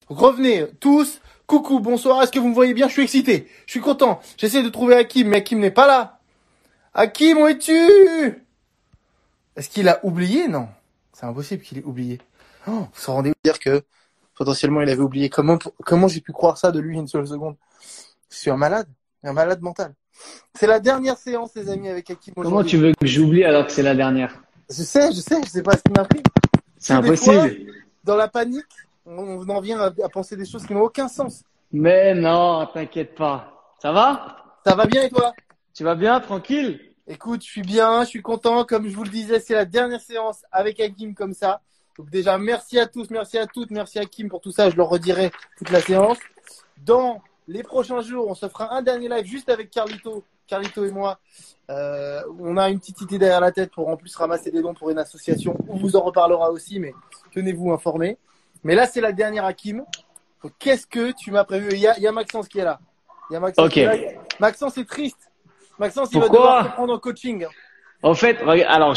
Donc revenez tous. Coucou, bonsoir. Est-ce que vous me voyez bien? Je suis excité. Je suis content. J'essaie de trouver Hakim, mais Hakim n'est pas là. Hakim, où es-tu? Est-ce qu'il a oublié? Non. C'est impossible qu'il ait oublié. Oh, vous vous rendez compte dire que potentiellement il avait oublié. Comment j'ai pu croire ça de lui une seule seconde? Je suis un malade mental. C'est la dernière séance, les amis, avec Hakim aujourd'hui. Comment tu veux que j'oublie alors que c'est la dernière? Je sais pas ce qui m'a pris. C'est impossible. Des fois, dans la panique, on en vient à penser des choses qui n'ont aucun sens. Mais non, t'inquiète pas. Ça va? Ça va bien et toi? Tu vas bien, tranquille? Écoute, je suis bien, je suis content. Comme je vous le disais, c'est la dernière séance avec Hakim comme ça. Donc déjà, merci à tous, merci à toutes, merci à Hakim pour tout ça. Je leur redirai toute la séance. Dans les prochains jours, on se fera un dernier live juste avec Carlito et moi. On a une petite idée derrière la tête pour en plus ramasser des dons pour une association. On vous en reparlera aussi, mais tenez-vous informés. Mais là, c'est la dernière Hakim. Donc, qu'est-ce que tu m'as prévu? Il y a Maxence qui est là. Maxence est triste. Maxence, il Pourquoi? va devoir se prendre en coaching. En fait, alors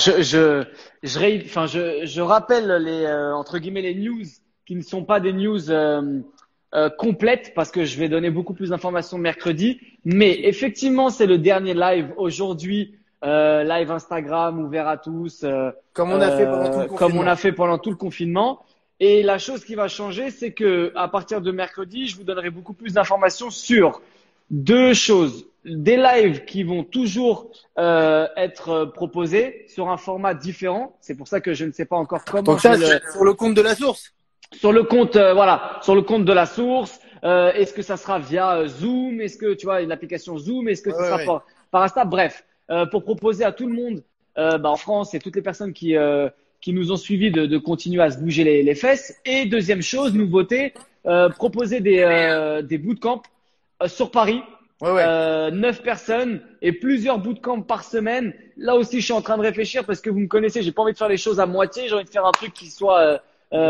je rappelle les entre guillemets les news qui ne sont pas des news complètes parce que je vais donner beaucoup plus d'informations mercredi. Mais effectivement, c'est le dernier live aujourd'hui, live Instagram ouvert à tous, Comme on a fait pendant tout le confinement. comme on a fait pendant tout le confinement. Et la chose qui va changer, c'est que à partir de mercredi, je vous donnerai beaucoup plus d'informations sur deux choses. Des lives qui vont toujours être proposés sur un format différent. C'est pour ça que je ne sais pas encore comment. Donc ça, c'est sur le compte de la source. Sur le compte, sur le compte de la source. Est-ce que ça sera via Zoom? Est-ce que tu vois une application Zoom? Est-ce que ça sera par Insta? Bref, pour proposer à tout le monde, en France et toutes les personnes qui nous ont suivis de continuer à se bouger les fesses. Et deuxième chose, nouveauté, proposer des bootcamps sur Paris. 9 personnes et plusieurs bootcamps par semaine. Là aussi, je suis en train de réfléchir parce que vous me connaissez, j'ai pas envie de faire les choses à moitié. J'ai envie de faire un truc qui soit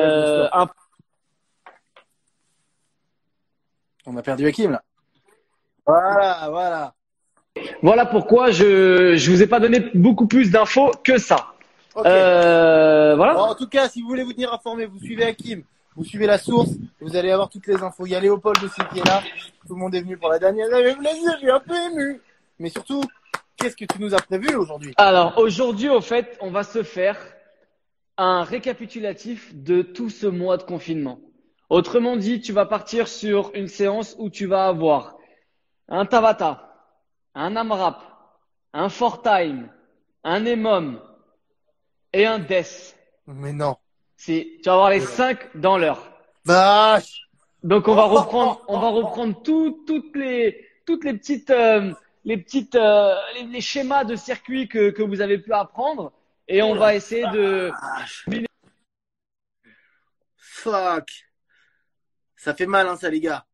On a perdu Hakim là. Voilà pourquoi je vous ai pas donné beaucoup plus d'infos que ça. Okay. Voilà. Bon, en tout cas, si vous voulez vous tenir informé, vous suivez Hakim, vous suivez la source, vous allez avoir toutes les infos. Il y a Léopold aussi qui est là. Tout le monde est venu pour la dernière. Je suis un peu ému. Mais surtout, qu'est-ce que tu nous as prévu aujourd'hui? Alors aujourd'hui, au fait, on va se faire un récapitulatif de tout ce mois de confinement. Autrement dit, tu vas partir sur une séance où tu vas avoir un Tabata, un AMRAP, un Fortime, un EMOM et un DES. Mais non. Tu vas avoir les 5 dans l'heure. Vache. Donc on va reprendre toutes les petites les schémas de circuit que vous avez pu apprendre et on va essayer de. Fuck. Ça fait mal, hein, ça, les gars.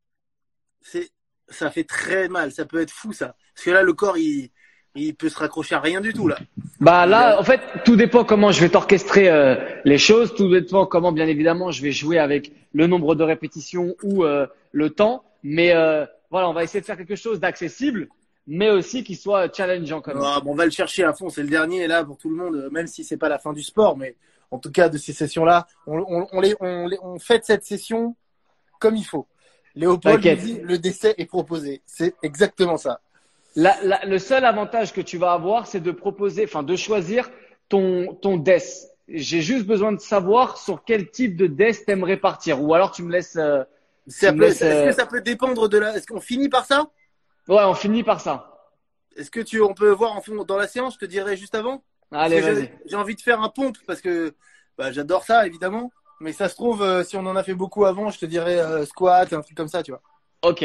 Ça fait très mal. Ça peut être fou, ça. Parce que là, le corps, il peut se raccrocher à rien du tout, là. Bah là, en fait, tout dépend comment je vais t'orchestrer les choses. Tout dépend comment, bien évidemment, je vais jouer avec le nombre de répétitions ou le temps. Mais voilà, on va essayer de faire quelque chose d'accessible, mais aussi qui soit challengeant quand même. Bon, on va le chercher à fond. C'est le dernier là pour tout le monde, même si c'est pas la fin du sport, mais en tout cas de ces sessions-là, on fait cette session comme il faut. Léopold nous dit le décès est proposé. C'est exactement ça. Le seul avantage que tu vas avoir, c'est de de choisir ton DES. J'ai juste besoin de savoir sur quel type de DES t'aimerais partir. Ou alors tu me laisses. Est-ce que ça peut dépendre de Est-ce qu'on finit par ça? Ouais, on finit par ça. Est-ce que on peut voir en fond dans la séance? Je te dirai juste avant. Allez, vas-y. J'ai envie de faire un pompe parce que j'adore ça évidemment. Mais ça se trouve, si on en a fait beaucoup avant, je te dirais squat, un truc comme ça, tu vois. Ok,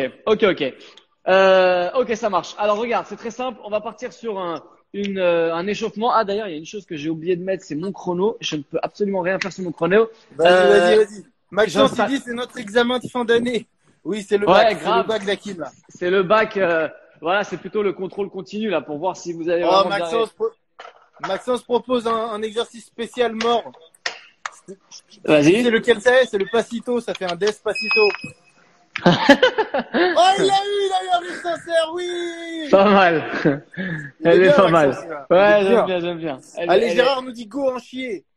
ça marche. Alors regarde, c'est très simple. On va partir sur un échauffement. Ah d'ailleurs, il y a une chose que j'ai oublié de mettre, c'est mon chrono. Je ne peux absolument rien faire sur mon chrono. Vas-y. Maxence, il dit c'est notre examen de fin d'année. Oui, c'est le bac. C'est le bac d'Hakim là. C'est le bac. Voilà, c'est plutôt le contrôle continu là pour voir si vous avez. Maxence propose un exercice spécial mort. Vas-y. C'est lequel c'est? C'est le Passito. Ça fait un Despacito. Oh, il a eu un sincère, oui. Pas mal. Elle est pas mal. Ouais, j'aime bien. Allez, Gérard nous dit go en chier.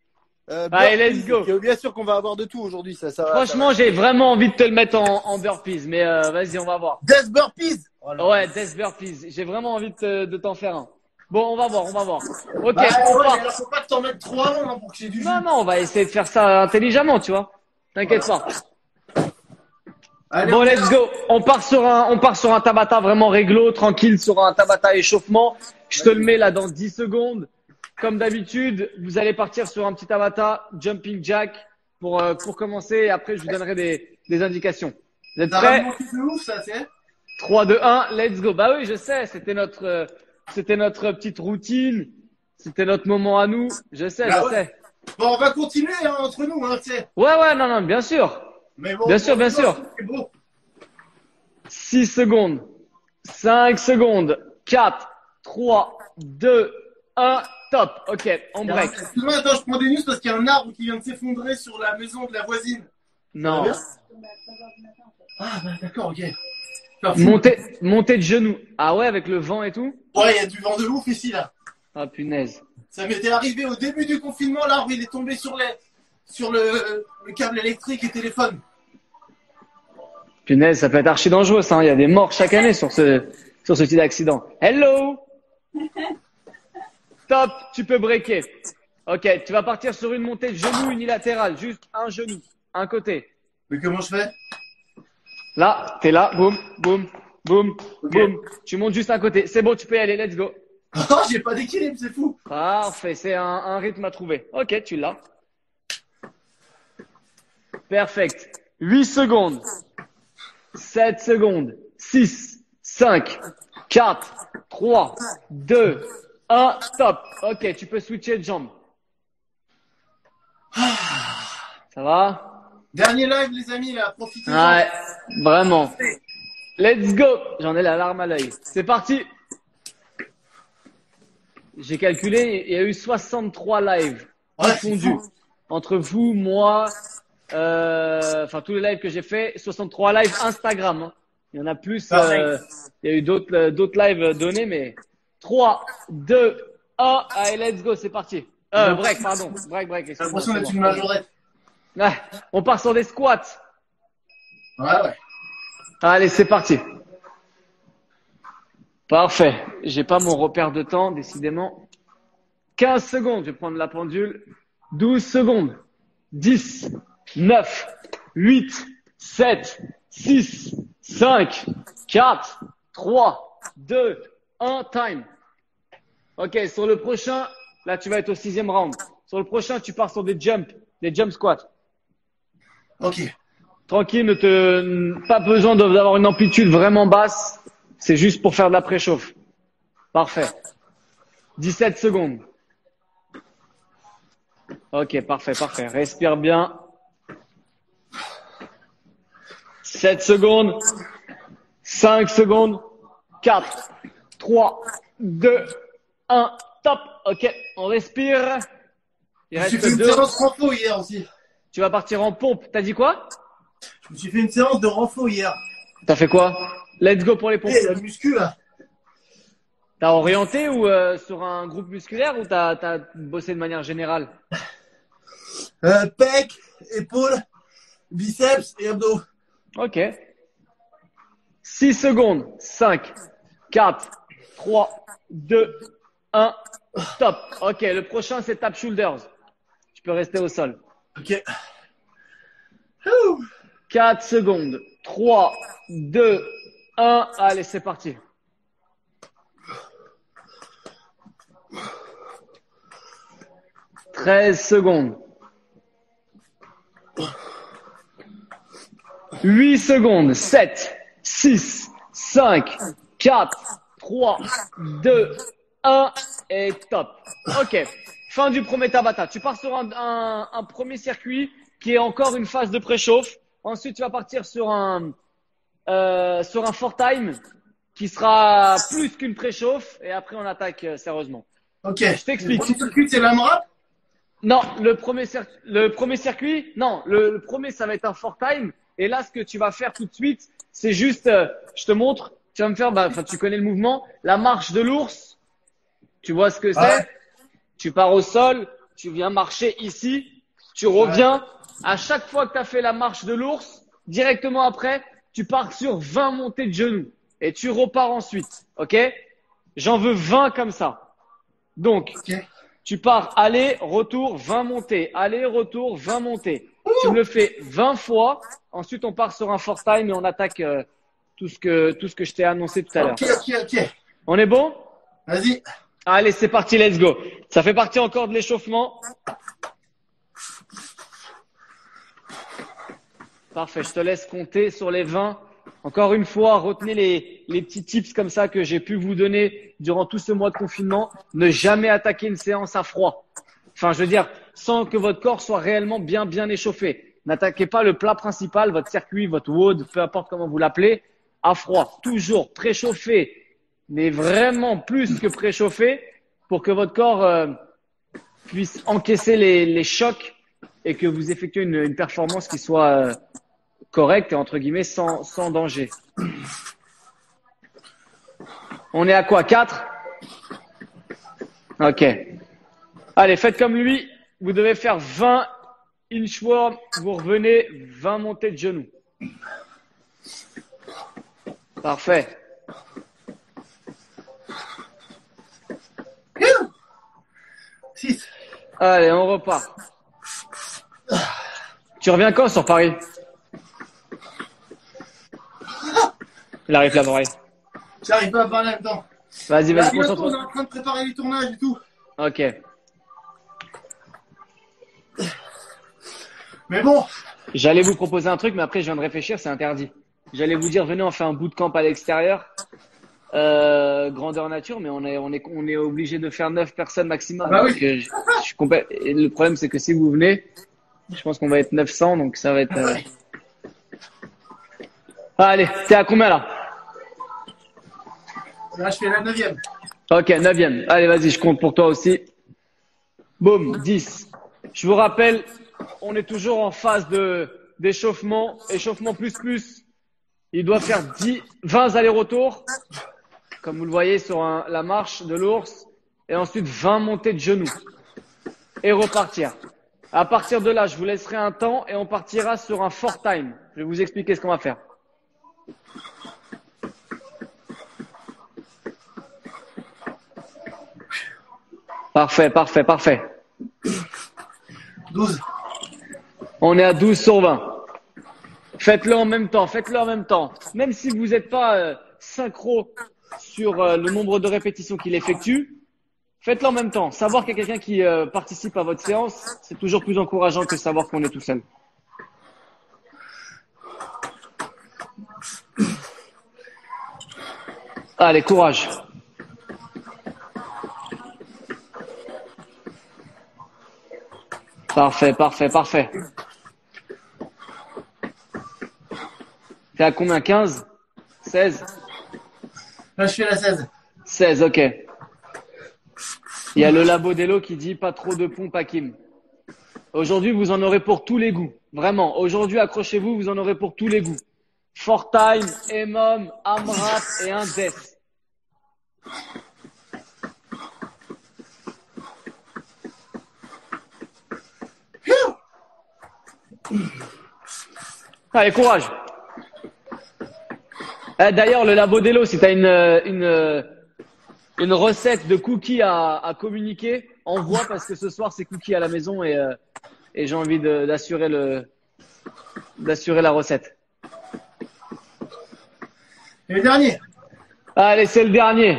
Allez, let's go. Bien sûr qu'on va avoir de tout aujourd'hui. Franchement, j'ai vraiment envie de te le mettre en burpees, mais vas-y, on va voir. Death burpees. Ouais, Death burpees. J'ai vraiment envie de t'en faire un. Bon, on va voir. Ok, Bah, on part. alors, faut pas que t'en mettes trop avant hein, pour que j'ai du jus. Non, on va essayer de faire ça intelligemment, tu vois. T'inquiète pas. Allez, Bon, let's go. On part sur un Tabata vraiment réglo, tranquille, sur un Tabata échauffement. Je te le mets là dans 10 secondes. Comme d'habitude, vous allez partir sur un petit Tabata, jumping jack pour commencer. Et après, je vous donnerai des indications. Vous êtes prêts? C'est ouf, ça, c'est. 3, 2, 1, let's go. Bah oui, je sais, c'était notre petite routine. C'était notre moment à nous. Je sais. Bon, on va continuer hein, entre nous, hein, tu sais. Ouais, non, bien sûr. Mais bon, Bien sûr. C'est beau. 6 secondes. 5 secondes. 4, 3, 2, 1, top. Ok, on break. Excuse-moi, attends, je prends des news parce qu'il y a un arbre qui vient de s'effondrer sur la maison de la voisine. Non. Ah, bah d'accord, ok. Montée de genoux. Ah ouais, avec le vent et tout? Ouais, il y a du vent de ouf ici, là. Ah, punaise. Ça m'était arrivé au début du confinement, l'arbre, il est tombé sur le câble électrique et téléphone. Punaise, ça peut être archi dangereux, ça. Il y a des morts chaque année sur ce type d'accident. Hello! Top, tu peux breaker. Ok, tu vas partir sur une montée de genoux unilatérale. Juste un genou, un côté. Mais comment je fais? Là, t'es là, boum, boum, boum, boum. Tu montes juste un côté. C'est bon, tu peux y aller, let's go. Oh, j'ai pas d'équilibre, c'est fou. Parfait, c'est un rythme à trouver. Ok, tu l'as. Perfect. 8 secondes. 7 secondes. 6, 5, 4, 3, 2, 1, stop. Ok, tu peux switcher de jambe. Ça va? Dernier live, les amis, là, profitez. Ouais, vraiment. Let's go. J'en ai la larme à l'œil. C'est parti. J'ai calculé, il y a eu 63 lives confondus entre vous, moi, enfin tous les lives que j'ai fait, 63 lives Instagram. Hein. Il y en a plus. Il y a eu d'autres lives donnés, mais 3, 2, 1, allez, let's go, c'est parti. Break, pardon. Break. J'ai l'impression d'être une majorette. Ouais, on part sur des squats. Ouais. Allez, c'est parti. Parfait. J'ai pas mon repère de temps, décidément. 15 secondes, je vais prendre la pendule. 12 secondes. 10, 9, 8, 7, 6, 5, 4, 3, 2, 1, time. Ok, sur le prochain, là tu vas être au 6e round. Sur le prochain, tu pars sur des jump squats. Ok. Tranquille, pas besoin d'avoir une amplitude vraiment basse. C'est juste pour faire de la préchauffe. Parfait. 17 secondes. Ok, parfait. Respire bien. 7 secondes. 5 secondes. 4, 3, 2, 1. Top. Ok, on respire. Il Je me suis fait reste une 2. séance renfo hier aussi. Tu vas partir en pompe. T'as dit quoi? Je me suis fait une séance de renfo hier. T'as fait quoi? Let's go pour les pompes. Et la muscu, là. T'as orienté ou sur un groupe musculaire ou t'as bossé de manière générale? Pec, épaules, biceps et abdos. Ok. 6 secondes. 5, 4, 3, 2, 1. Stop. Ok, le prochain c'est tap shoulders. Tu peux rester au sol. Ok. 4 secondes. 3, 2, 1. Allez, c'est parti. « 13 secondes. 8 secondes. 7, 6, 5, 4, 3, 2, 1 et top. Ok. Fin du premier Tabata. Tu pars sur un premier circuit qui est encore une phase de préchauffe. Ensuite, tu vas partir sur un fort time qui sera plus qu'une préchauffe. Et après, on attaque sérieusement. Ok. Je t'explique. Le circuit, c'est l'AMRAP? Non, le premier circuit, non, le premier, ça va être un fort time. Et là, ce que tu vas faire tout de suite, c'est juste, je te montre, tu vas me faire, enfin, tu connais le mouvement, la marche de l'ours. Tu vois ce que c'est? Ouais. Tu pars au sol, tu viens marcher ici Tu reviens. À chaque fois que tu as fait la marche de l'ours, directement après, tu pars sur 20 montées de genoux. Et tu repars ensuite. OK? J'en veux 20 comme ça. Donc, tu pars aller, retour, 20 montées. Aller, retour, 20 montées. Tu me le fais 20 fois. Ensuite, on part sur un four time et on attaque tout ce que je t'ai annoncé tout à l'heure. Ok. On est bon? Vas-y. Allez, c'est parti, let's go. Ça fait partie encore de l'échauffement. Parfait, je te laisse compter sur les 20. Encore une fois, retenez les petits tips comme ça que j'ai pu vous donner durant tout ce mois de confinement. Ne jamais attaquer une séance à froid. Enfin, je veux dire, sans que votre corps soit réellement bien échauffé. N'attaquez pas le plat principal, votre circuit, votre WOD, peu importe comment vous l'appelez, à froid. Toujours préchauffé, mais vraiment plus que préchauffé pour que votre corps puisse encaisser les chocs et que vous effectuez une performance qui soit correcte et entre guillemets sans danger. On est à quoi? 4? Ok. Allez, faites comme lui. Vous devez faire 20 inchworm. Vous revenez 20 montées de genoux. Parfait. Six. Allez, on repart. Tu reviens quand sur Paris? Il arrive là, l'oreille. J'arrive pas à parler en même temps. Vas-y, On est concentre-toi. en train de préparer les tournages et tout. Ok. Mais bon. J'allais vous proposer un truc, mais après, je viens de réfléchir, c'est interdit. J'allais vous dire, venez, on fait un bootcamp à l'extérieur. Grandeur nature, mais on est obligé de faire 9 personnes maximum. Bah oui. Donc, je suis et le problème, c'est que si vous venez, je pense qu'on va être 900, donc ça va être. Allez, t'es à combien là? Là, je fais la 9e. Ok, 9e. Allez, vas-y, je compte pour toi aussi. Boum, 10. Je vous rappelle, on est toujours en phase d'échauffement. Échauffement plus. Il doit faire 20 allers-retours. Comme vous le voyez sur la marche de l'ours. Et ensuite 20 montées de genoux. Et repartir. À partir de là, je vous laisserai un temps et on partira sur un four time. Je vais vous expliquer ce qu'on va faire. Parfait. 12. On est à 12 sur 20. Faites-le en même temps. Même si vous n'êtes pas synchro sur le nombre de répétitions qu'il effectue, faites-le en même temps. Savoir qu'il y a quelqu'un qui participe à votre séance, c'est toujours plus encourageant que savoir qu'on est tout seul. Allez, courage. Parfait. T'es à combien? 15? 16? Là, je fais la 16. 16, ok. Il y a le Labo d'Elo qui dit pas trop de pompes, Hakim. Aujourd'hui, vous en aurez pour tous les goûts. Vraiment. Aujourd'hui, accrochez-vous, vous en aurez pour tous les goûts. Four time, EMOM, AMRAP et un death. Allez, courage. D'ailleurs, le Labo d'Elo, si tu as une recette de cookies à communiquer, envoie parce que ce soir, c'est cookies à la maison et j'ai envie d'assurer la recette. Et le dernier. Allez, c'est le dernier.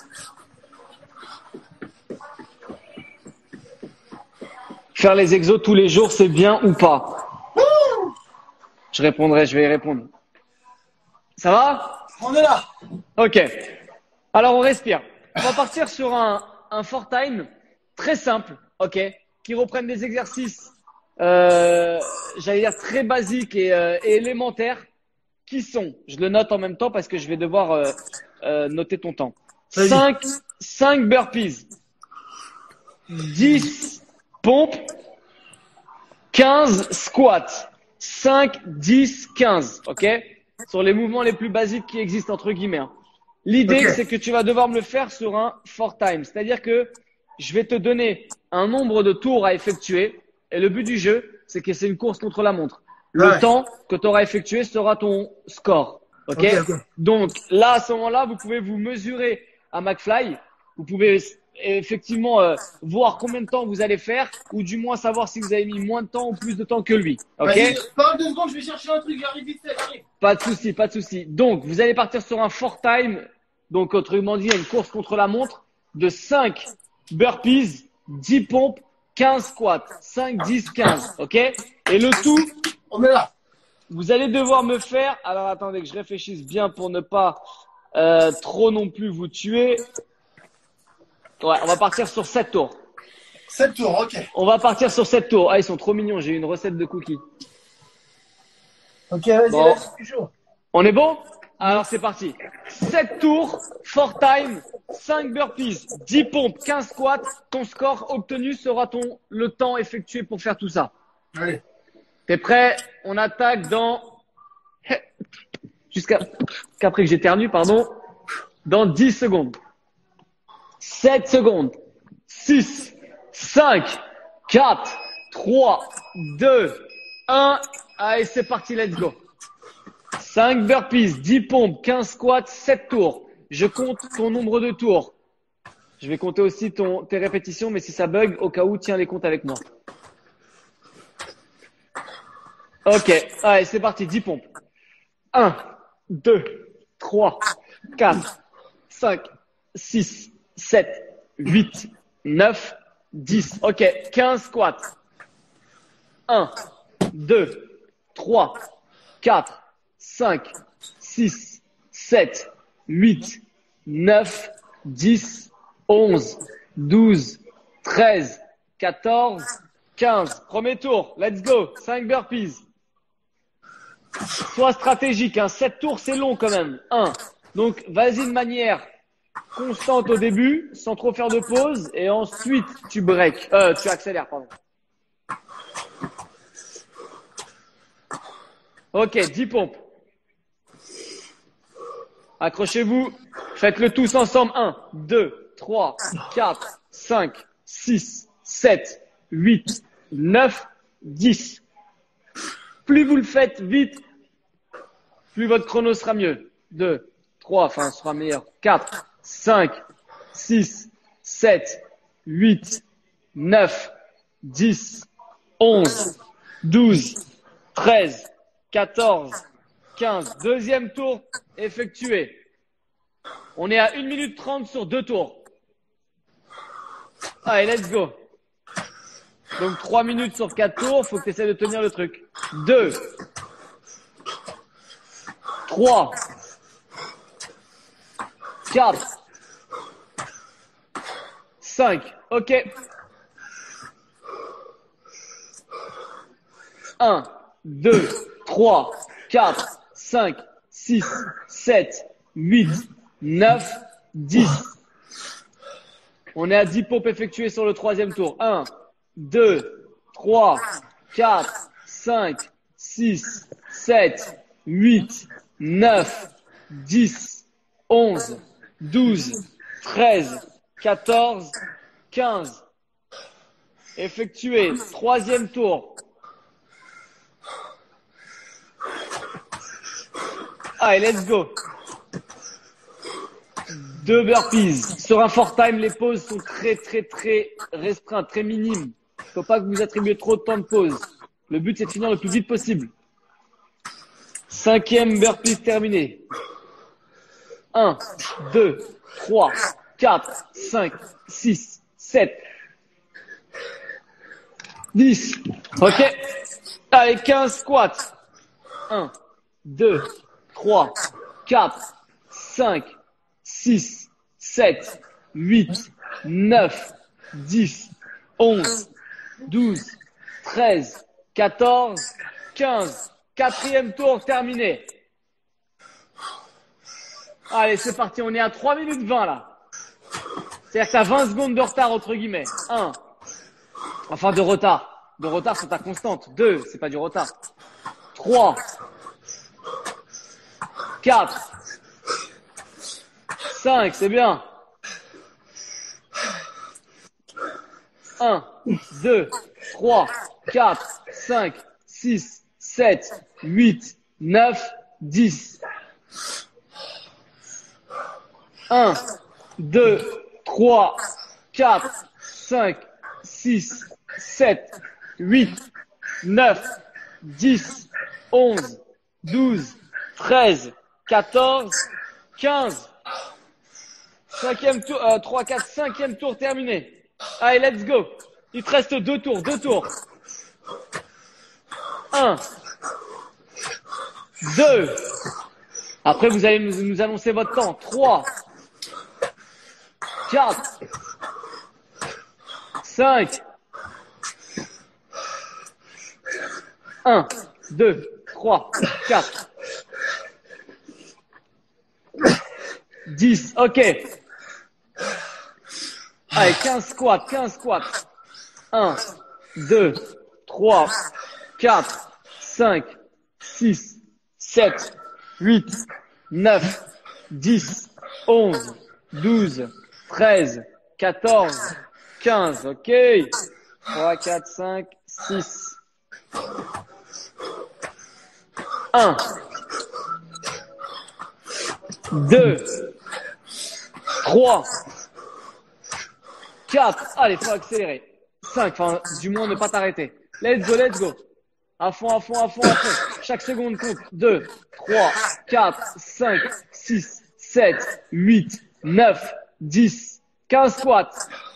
Faire les exos tous les jours, c'est bien ou pas? Je vais y répondre. Ça va? On est là. Ok. Alors, on respire. On va partir sur un four time très simple, ok, qui reprennent des exercices, j'allais dire très basiques et élémentaires, qui sont, je le note en même temps parce que je vais devoir noter ton temps. 5 burpees, 10 pompes, 15 squats, 5, 10, 15, ok? Sur les mouvements les plus basiques qui existent entre guillemets. L'idée, c'est que tu vas devoir me le faire sur un four time. C'est-à-dire que je vais te donner un nombre de tours à effectuer Et le but du jeu, c'est que c'est une course contre la montre. Le temps que tu auras effectué sera ton score. Ok. Donc là, à ce moment-là, vous pouvez vous mesurer à McFly. Vous pouvez effectivement voir combien de temps vous allez faire, ou du moins savoir si vous avez mis moins de temps ou plus de temps que lui. Ok. Parle 2 secondes, je vais chercher un truc, j'arrive vite fait, j'arrive. Pas de souci, pas de souci. Donc, vous allez partir sur un fort time. Donc, autrement dit, une course contre la montre de 5 burpees, 10 pompes, 15 squats. 5, 10, 15. Ok? Et le tout, on est là. Vous allez devoir me faire, alors attendez que je réfléchisse bien pour ne pas trop non plus vous tuer. Ouais, on va partir sur 7 tours. 7 tours, ok. On va partir sur 7 tours. Ah, ils sont trop mignons, j'ai une recette de cookies. Ok, vas-y, bon. je suis chaud. On est bon? Alors c'est parti. 7 tours, 4 time, 5 burpees, 10 pompes, 15 squats. Ton score obtenu sera le temps effectué pour faire tout ça. Allez. T'es prêt? On attaque dans qu'après que j'éternue, pardon, dans 10 secondes. 7 secondes. 6, 5, 4, 3, 2, 1. Allez, c'est parti, let's go. 5 burpees, 10 pompes, 15 squats, 7 tours. Je compte ton nombre de tours. Je vais compter aussi tes répétitions, mais si ça bug, au cas où, tiens les comptes avec moi. Ok, allez, c'est parti, 10 pompes. 1, 2, 3, 4, 5, 6, 7, 8, 9, 10. Ok, 15 squats. 1, 2, 3, 4, 5, 6, 7, 8, 9, 10, 11, 12, 13, 14, 15. Premier tour, let's go. 5 burpees. Sois stratégique, hein. 7 tours, c'est long quand même. 1. Donc, vas-y de manière constante au début, sans trop faire de pause, et ensuite, tu accélères, pardon. Ok, 10 pompes. Accrochez-vous. Faites-le tous ensemble. 1, 2, 3, 4, 5, 6, 7, 8, 9, 10. Plus vous le faites vite, plus votre chrono sera mieux. 2, 3, sera meilleur. 4, 5, 6, 7, 8, 9, 10, 11, 12, 13, 14, 15. Deuxième tour effectué. On est à 1 minute 30 sur 2 tours. Allez, let's go. Donc 3 minutes sur 4 tours, faut que tu essaies de tenir le truc. 2, 3, 4, 5. Ok. 1, 2, 3, 4, 5, 6, 7, 8, 9, 10. On est à 10 pompes effectuées sur le troisième tour. 1, 2, 3, 4, 5, 6, 7, 8, 9, 10, 11, 12, 13, 14, 15. Effectué. Troisième tour. Allez, let's go. 2 burpees. Sur un fort time, les pauses sont très restreintes, très minimes. Faut pas que vous attribuiez trop de temps de pause. Le but, c'est de finir le plus vite possible. 5e burpees terminé. 1, 2, 3, 4, 5, 6, 7, 10. Ok. Allez, 15 squats. 1, 2, 3, 4, 5, 6, 7, 8, 9, 10, 11, 12, 13, 14, 15. Quatrième tour terminé. Allez, c'est parti. On est à 3 minutes 20 là. C'est-à-dire que tu as 20 secondes de retard entre guillemets. 1. Enfin, de retard. De retard sur ta constante. 2. C'est pas du retard. 3. 4. 5. C'est bien. 1, 2, 3, 4, 5, 6, 7, 8, 9, 10. 1, 2, 3, 4, 5, 6, 7, 8, 9, 10, 11, 12, 13, 14, 15. Cinquième tour, 3, 4, cinquième tour terminé. Allez, let's go. Il te reste 2 tours, 2 tours. 1, 2. Après, vous allez nous annoncer votre temps. 3, 4, 5, 1, 2, 3, 4, 10. OK. Allez, 15 squats, 15 squats. 1, 2, 3, 4, 5, 6, 7, 8, 9, 10, 11, 12, 13, 14, 15. OK. 3, 4, 5, 6. 1, 2, 3, 4. Allez, faut accélérer. 5, enfin, du moins ne pas t'arrêter. Let's go, let's go. À fond, à fond, à fond, à fond. Chaque seconde compte. 2, 3, 4, 5, 6, 7, 8, 9, 10, 15 squats.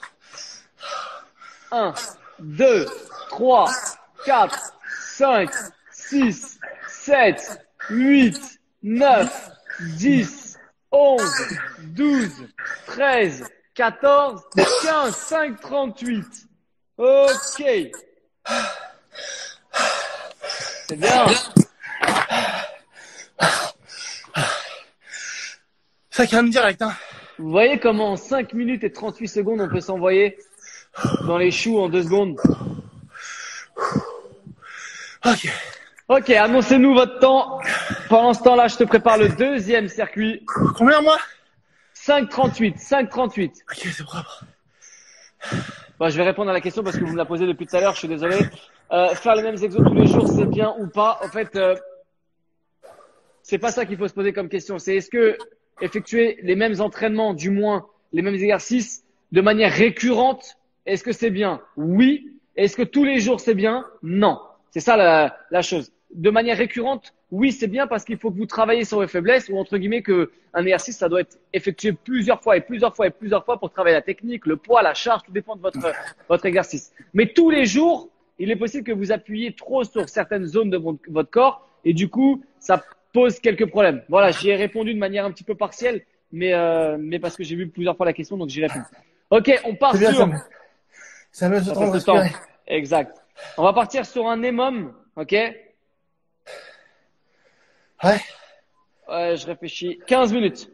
1, 2, 3, 4, 5, 6, 7, 8, 9, 10, 11, 12, 13, 14, 15, 5, 38. OK. C'est bien. Ça calme direct, hein. Vous voyez comment en 5 minutes et 38 secondes, on peut s'envoyer dans les choux en 2 secondes. OK. OK, annoncez-nous votre temps. Pendant ce temps-là, je te prépare le deuxième circuit. Combien, moi? 5,38. 5,38. OK, c'est propre. Bon, je vais répondre à la question parce que vous me la posez depuis tout à l'heure, je suis désolé. Faire les mêmes exos tous les jours, c'est bien ou pas? En fait, c'est pas ça qu'il faut se poser comme question. C'est est-ce que effectuer les mêmes entraînements, du moins les mêmes exercices, de manière récurrente, est-ce que c'est bien? Oui. Est-ce que tous les jours c'est bien? Non. C'est ça la chose. De manière récurrente, oui, c'est bien parce qu'il faut que vous travaillez sur vos faiblesses ou entre guillemets que un exercice, ça doit être effectué plusieurs fois et plusieurs fois et plusieurs fois pour travailler la technique, le poids, la charge, tout dépend de votre exercice. Mais tous les jours, il est possible que vous appuyiez trop sur certaines zones de votre corps et du coup, ça pose quelques problèmes. Voilà, j'y ai répondu de manière un petit peu partielle, mais parce que j'ai vu plusieurs fois la question, donc j'y réponds. Ok, on part C'est bien, sur… ça me fait Ça temps de passe le temps. respirer. Exact. On va partir sur un EMOM, ok? Ouais. Ouais, je réfléchis. 15 minutes.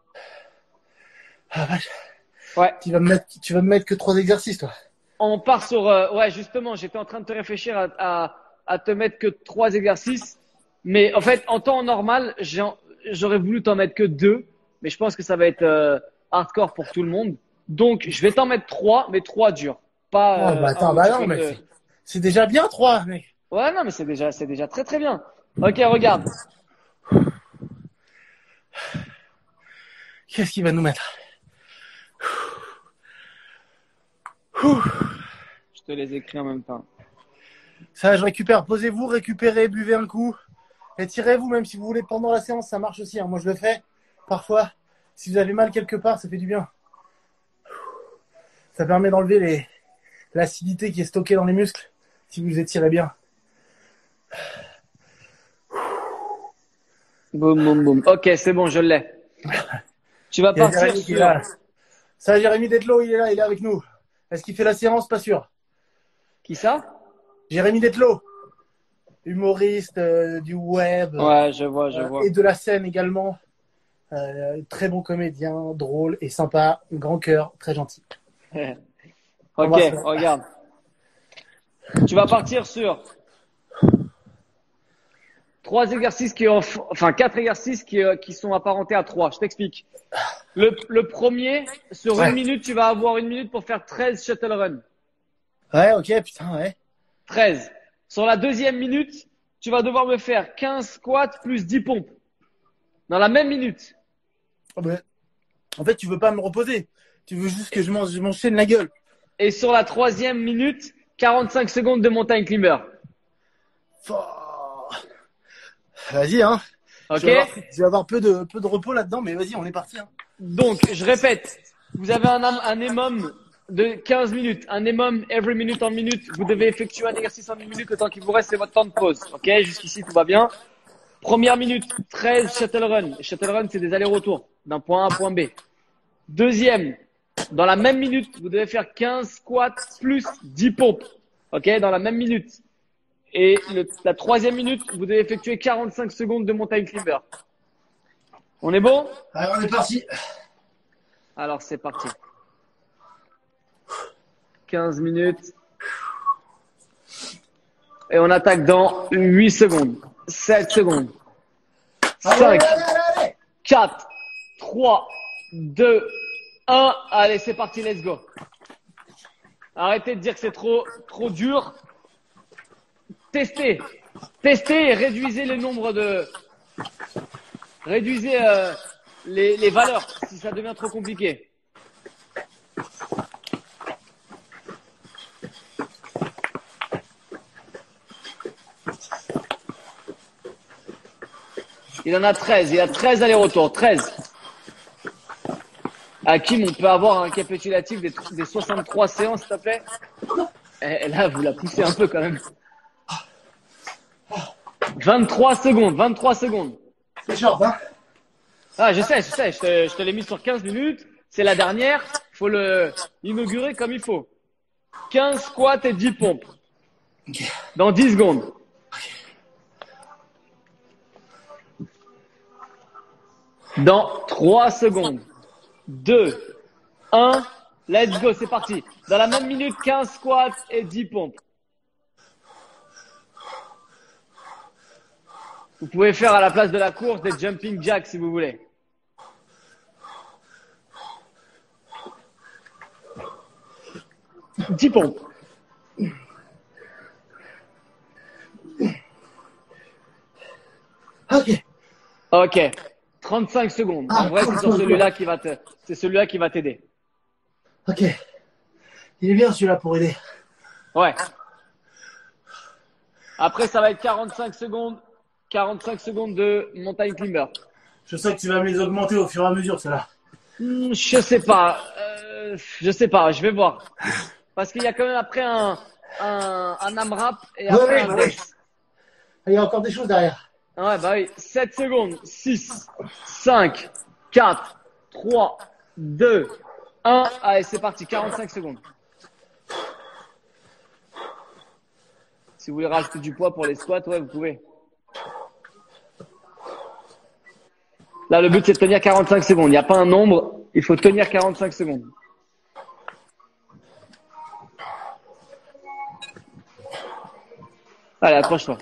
Ah, vache. Ouais. Tu vas me mettre que 3 exercices, toi. On part sur… ouais, justement, j'étais en train de te réfléchir à te mettre que 3 exercices. Mais en fait, en temps normal, j'aurais voulu t'en mettre que 2. Mais je pense que ça va être hardcore pour tout le monde. Donc, je vais t'en mettre 3, mais 3 durs. Pas, Oh, bah attends, un bah petit non, peu mais de… c'est déjà bien 3, mec. Ouais, non, mais c'est déjà très très bien. Ok, regarde. Qu'est-ce qu'il va nous mettre? Je te les écris en même temps. Ça, je récupère. Posez-vous, récupérez, buvez un coup. Étirez-vous, même si vous voulez pendant la séance, ça marche aussi. Hein. Moi, je le fais parfois. Si vous avez mal quelque part, ça fait du bien. Ça permet d'enlever l'acidité qui est stockée dans les muscles si vous étirez bien. Boum, boum, boum. Ok, c'est bon, je l'ai. Tu vas Il y a partir Jérémy qui est sur… là. Ça, Jérémy Detlo, il est là, il est avec nous. Est-ce qu'il fait la séance? Pas sûr. Qui ça? Jérémy Detlo, humoriste du web Ouais, je vois. et de la scène également. Très bon comédien, drôle et sympa, grand cœur, très gentil. Ok, regarde. Tu vas partir sur 3 exercices enfin 4 exercices qui sont apparentés à 3. Je t'explique. Le premier, sur Ouais. 1 minute, tu vas avoir 1 minute pour faire 13 shuttle run. Ouais, ok, putain, ouais. 13. Sur la deuxième minute, tu vas devoir me faire 15 squats plus 10 pompes. Dans la même minute. Oh ben, en fait, tu veux pas me reposer. Tu veux juste que je m'enchaîne la gueule. Et sur la troisième minute, 45 secondes de montagne climber. Oh. Vas-y, hein. Ok. Je vais avoir peu de repos là-dedans, mais vas-y, on est parti. Hein. Donc, je répète. Vous avez un EMOM de 15 minutes. Un EMOM every minute en minute. Vous devez effectuer un exercice en 1 minute. Le temps qu'il vous reste, c'est votre temps de pause. Ok. Jusqu'ici, tout va bien. Première minute, 13 shuttle run. Shuttle run, c'est des allers-retours d'un point A à un point B. Deuxième, dans la même minute, vous devez faire 15 squats plus 10 pompes. Ok, dans la même minute. Et la troisième minute, vous devez effectuer 45 secondes de montagne climber. On est bon? Allez, on est parti. Alors, c'est parti. 15 minutes. Et on attaque dans 8 secondes. 7 secondes. 5, 4, 3, 2, 1. Allez, c'est parti, let's go. Arrêtez de dire que c'est trop dur. Testez et réduisez le nombre de... Réduisez les valeurs si ça devient trop compliqué. Il en a 13. Il y a 13 allers-retours. 13. Hakim, on peut avoir un récapitulatif des 63 séances, s'il te plaît? Et là, vous la poussez un peu quand même. 23 secondes. 23 secondes. C'est short, hein? Ah, je sais. Je te l'ai mis sur 15 minutes. C'est la dernière. Faut le inaugurer comme il faut. 15 squats et 10 pompes. Okay. Dans 10 secondes. Dans 3 secondes. 2, 1, let's go, c'est parti. Dans la même minute, 15 squats et 10 pompes. Vous pouvez faire à la place de la course des jumping jacks si vous voulez. « 10 pompes. Ok. 35 secondes. En vrai, c'est celui-là qui va t'aider. Ok. Il est bien celui-là pour aider. Ouais. Après, ça va être 45 secondes. 45 secondes de montagne climber. Je sais que tu vas me les augmenter au fur et à mesure, ceux-là. Je sais pas. Je vais voir. Parce qu'il y a quand même après un AMRAP et après un DEX. Il y a encore des choses derrière. Ouais, bah oui. 7 secondes. 6, 5, 4, 3, 2, 1. Allez, c'est parti. 45 secondes. Si vous voulez rajouter du poids pour les squats, ouais, vous pouvez. Là, le but, c'est de tenir 45 secondes. Il n'y a pas un nombre. Il faut tenir 45 secondes. Allez, accroche-toi.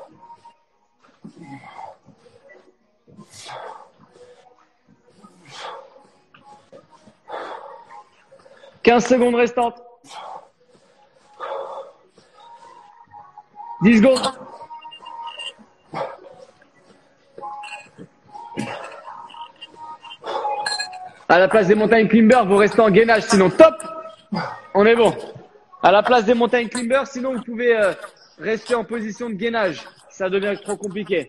« 15 secondes restantes. 10 secondes. À la place des montagnes climber, vous restez en gainage, sinon top. On est bon. À la place des montagnes climber, sinon vous pouvez rester en position de gainage. Ça devient trop compliqué.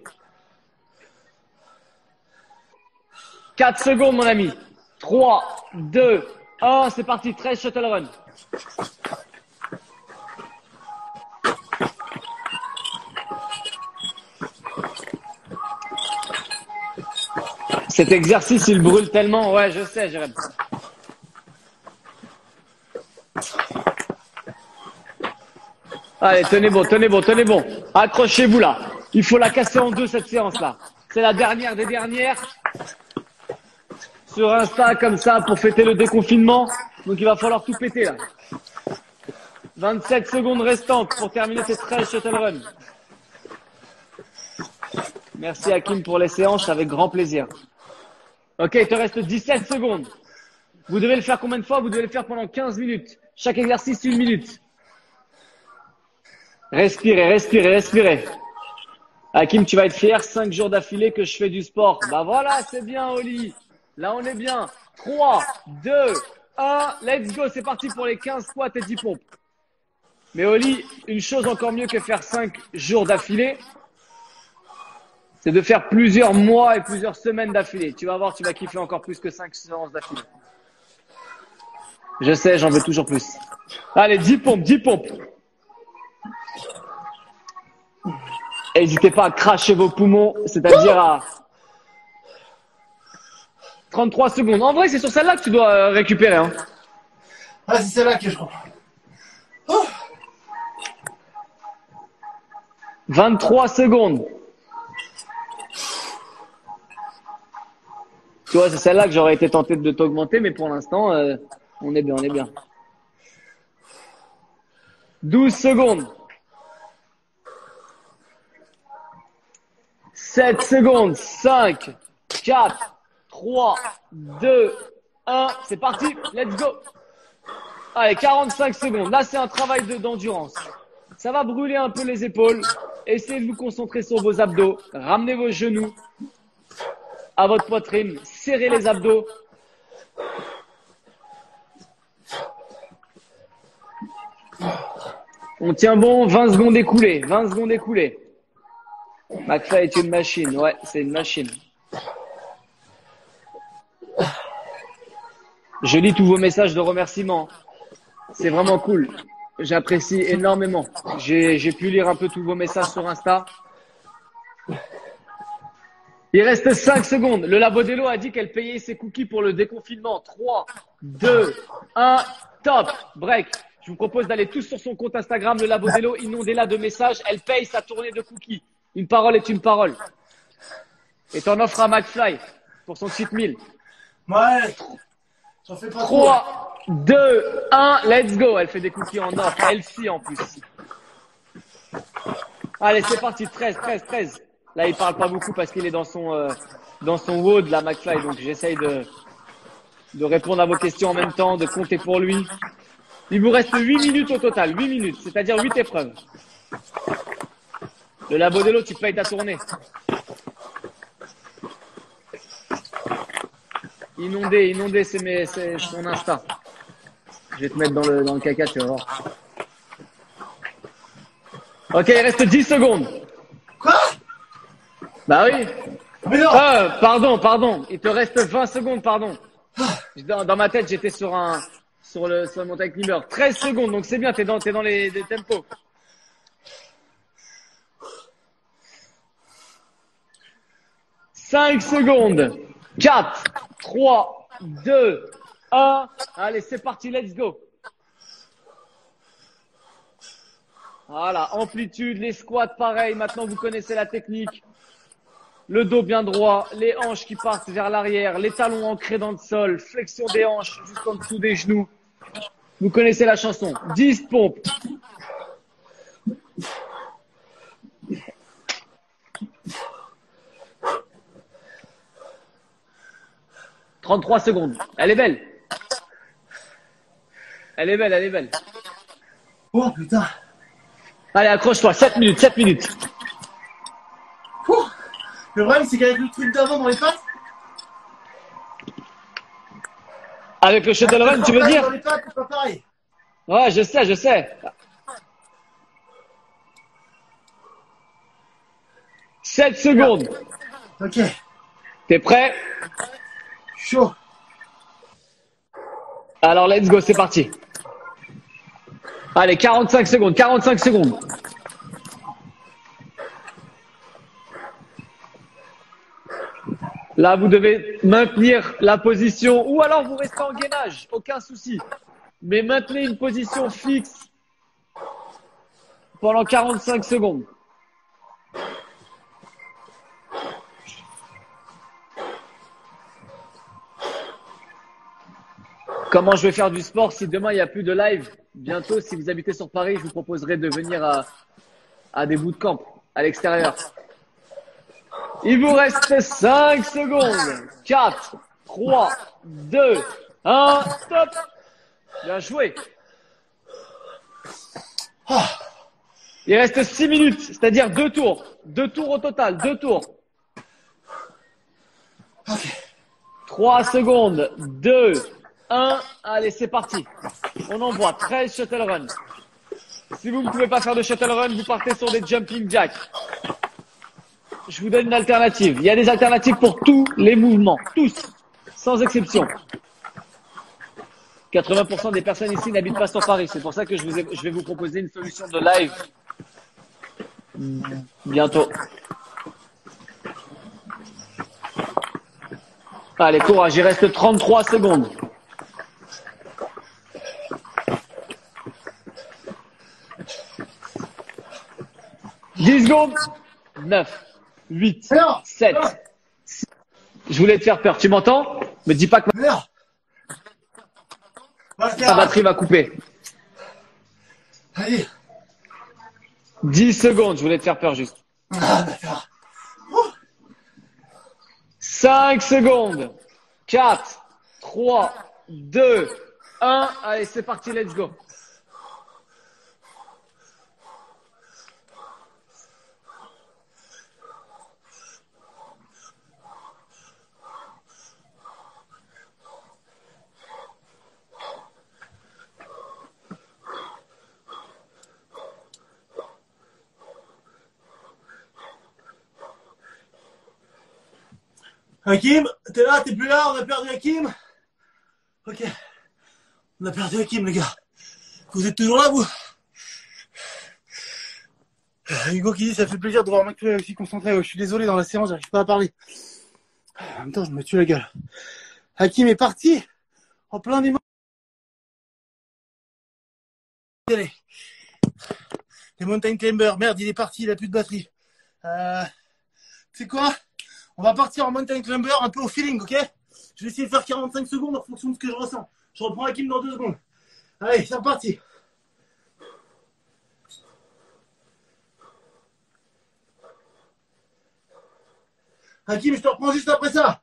4 secondes, mon ami. 3, 2, 1, c'est parti. 13 shuttle run. Cet exercice, il brûle tellement. Ouais, je sais, Jérém. Allez, tenez bon. Accrochez-vous là. Il faut la casser en deux, cette séance-là. C'est la dernière des dernières. Sur Insta, comme ça, pour fêter le déconfinement. Donc, il va falloir tout péter là. 27 secondes restantes pour terminer ces 13 shuttle run. Merci Hakim pour les séances, avec grand plaisir. Ok, il te reste 17 secondes. Vous devez le faire combien de fois? Vous devez le faire pendant 15 minutes. Chaque exercice, 1 minute. Respirez, respirez, respirez. Hakim, tu vas être fier, 5 jours d'affilée que je fais du sport. Bah voilà, c'est bien, Oli. Là, on est bien. 3, 2, 1, let's go. C'est parti pour les 15 squats et 10 pompes. Mais Oli, une chose encore mieux que faire 5 jours d'affilée, c'est de faire plusieurs mois et plusieurs semaines d'affilée. Tu vas voir, tu vas kiffer encore plus que 5 séances d'affilée. Je sais, j'en veux toujours plus. Allez, 10 pompes, 10 pompes. Et n'hésitez pas à cracher vos poumons, c'est-à-dire à 33 secondes. En vrai, c'est sur celle-là que tu dois récupérer. Hein. Ah, c'est celle-là que je crois. Oh 23 secondes. Tu vois, c'est celle-là que j'aurais été tenté de t'augmenter, mais pour l'instant, on est bien, on est bien. 12 secondes. 7 secondes. 5, 4, 3, 2, 1. C'est parti. Let's go. Allez, 45 secondes. Là, c'est un travail d'endurance. Ça va brûler un peu les épaules. Essayez de vous concentrer sur vos abdos. Ramenez vos genoux à votre poitrine. Serrez les abdos. On tient bon. 20 secondes écoulées. 20 secondes écoulées. McFly est une machine. Ouais, c'est une machine. Je lis tous vos messages de remerciement. C'est vraiment cool. J'apprécie énormément. J'ai pu lire un peu tous vos messages sur Insta. Il reste 5 secondes. Le Labodello a dit qu'elle payait ses cookies pour le déconfinement. 3, 2, 1, top. Break. Je vous propose d'aller tous sur son compte Instagram, le Labodello, inondez-la de messages. Elle paye sa tournée de cookies. Une parole est une parole. Et t'en offres à McFly pour son cheat meal. Ouais. J'en fais pas 3, 2, 1, let's go. Elle fait des cookies en or. Healthy en plus. Allez, c'est parti. 13, 13, 13. Là, il parle pas beaucoup parce qu'il est dans son WOD, la McFly. Donc, j'essaye de répondre à vos questions en même temps, de compter pour lui. Il vous reste 8 minutes au total. 8 minutes, c'est-à-dire 8 épreuves. Le Labodello, tu payes ta tournée. Inondé, c'est son Insta. Je vais te mettre dans le caca, tu vas voir. Ok, il reste 10 secondes. Quoi? Bah oui. Mais non. Pardon. Il te reste 20 secondes, pardon. Dans ma tête, j'étais sur le montagne climber. 13 secondes, donc c'est bien, t'es dans les tempos. Cinq secondes. 4, 3, 2, 1. Allez, c'est parti, let's go. Voilà, amplitude, les squats, pareil. Maintenant, vous connaissez la technique. Le dos bien droit, les hanches qui partent vers l'arrière, les talons ancrés dans le sol, flexion des hanches juste en dessous des genoux. Vous connaissez la chanson. 10 pompes. « 33 secondes. Elle est belle. Elle est belle. Oh putain. Allez, accroche-toi. 7 minutes. Ouh. Le problème, c'est qu'avec le truc d'avant dans les pattes. Avec le shuttle run, tu veux dire? Dans les pattes, c'est pas pareil. Ouais, je sais. 7 secondes. Ok. T'es prêt? Chaud. Alors, let's go, c'est parti. Allez, 45 secondes. Là, vous devez maintenir la position ou alors vous restez en gainage, aucun souci. Mais maintenez une position fixe pendant 45 secondes. Comment je vais faire du sport si demain il n'y a plus de live? Bientôt, si vous habitez sur Paris, je vous proposerai de venir à des bootcamps à l'extérieur. Il vous reste 5 secondes. 4, 3, 2, 1, stop. Bien joué. Il reste 6 minutes, c'est-à-dire 2 tours. 2 tours au total, 2 tours. Ok. 3 secondes, 2, 1. Allez, c'est parti. On envoie 13 shuttle run. Si vous ne pouvez pas faire de shuttle run, vous partez sur des jumping jacks. Je vous donne une alternative. Il y a des alternatives pour tous les mouvements. Tous. Sans exception. 80% des personnes ici n'habitent pas sur Paris. C'est pour ça que je vais vous proposer une solution de live bientôt. Allez, courage. Il reste 33 secondes. 10 secondes. 9, 8, 7. Je voulais te faire peur. Tu m'entends? Me dis pas que ta batterie va couper. Allez. 10 secondes. Je voulais te faire peur juste. 5 secondes. 4, 3, 2, 1. Allez, c'est parti. Let's go. Hakim, t'es là, t'es plus là, on a perdu Hakim. Ok. On a perdu Hakim, les gars. Vous êtes toujours là, vous? Hugo qui dit, ça fait plaisir de voir Maxwell aussi concentré. Je suis désolé, dans la séance, j'arrive pas à parler. En même temps, je me tue la gueule. Hakim est parti en plein des Les mountain climbers. Merde, il est parti, il a plus de batterie. Tu sais quoi? On va partir en mountain climber un peu au feeling, ok? Je vais essayer de faire 45 secondes en fonction de ce que je ressens. Je reprends Hakim dans 2 secondes. Allez, c'est reparti. Hakim, je te reprends juste après ça.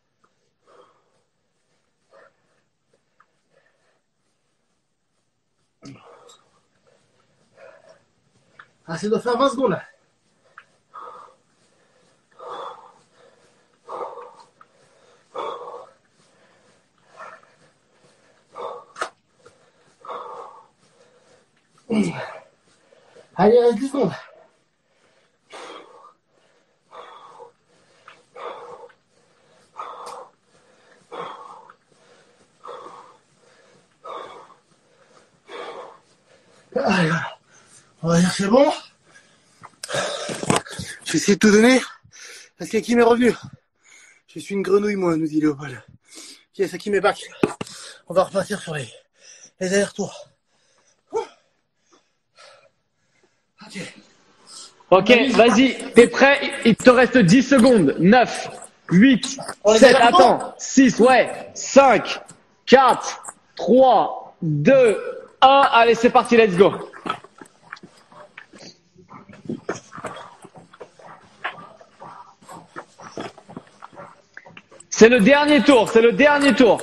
Ah, ça doit faire 20 secondes là. Allez, reste 10 secondes. Allez, voilà. On va dire que c'est bon. Je vais essayer de tout donner. Parce qu'Hakim est revenu. Je suis une grenouille, moi, nous dit Léopold. Yes, Hakim est back. On va repartir sur les allers-retours. Ok, vas-y. T'es prêt? Il te reste 10 secondes. 9, 8, 7, attends. 6, ouais. 5, 4, 3, 2, 1. Allez, c'est parti, let's go. C'est le dernier tour, c'est le dernier tour.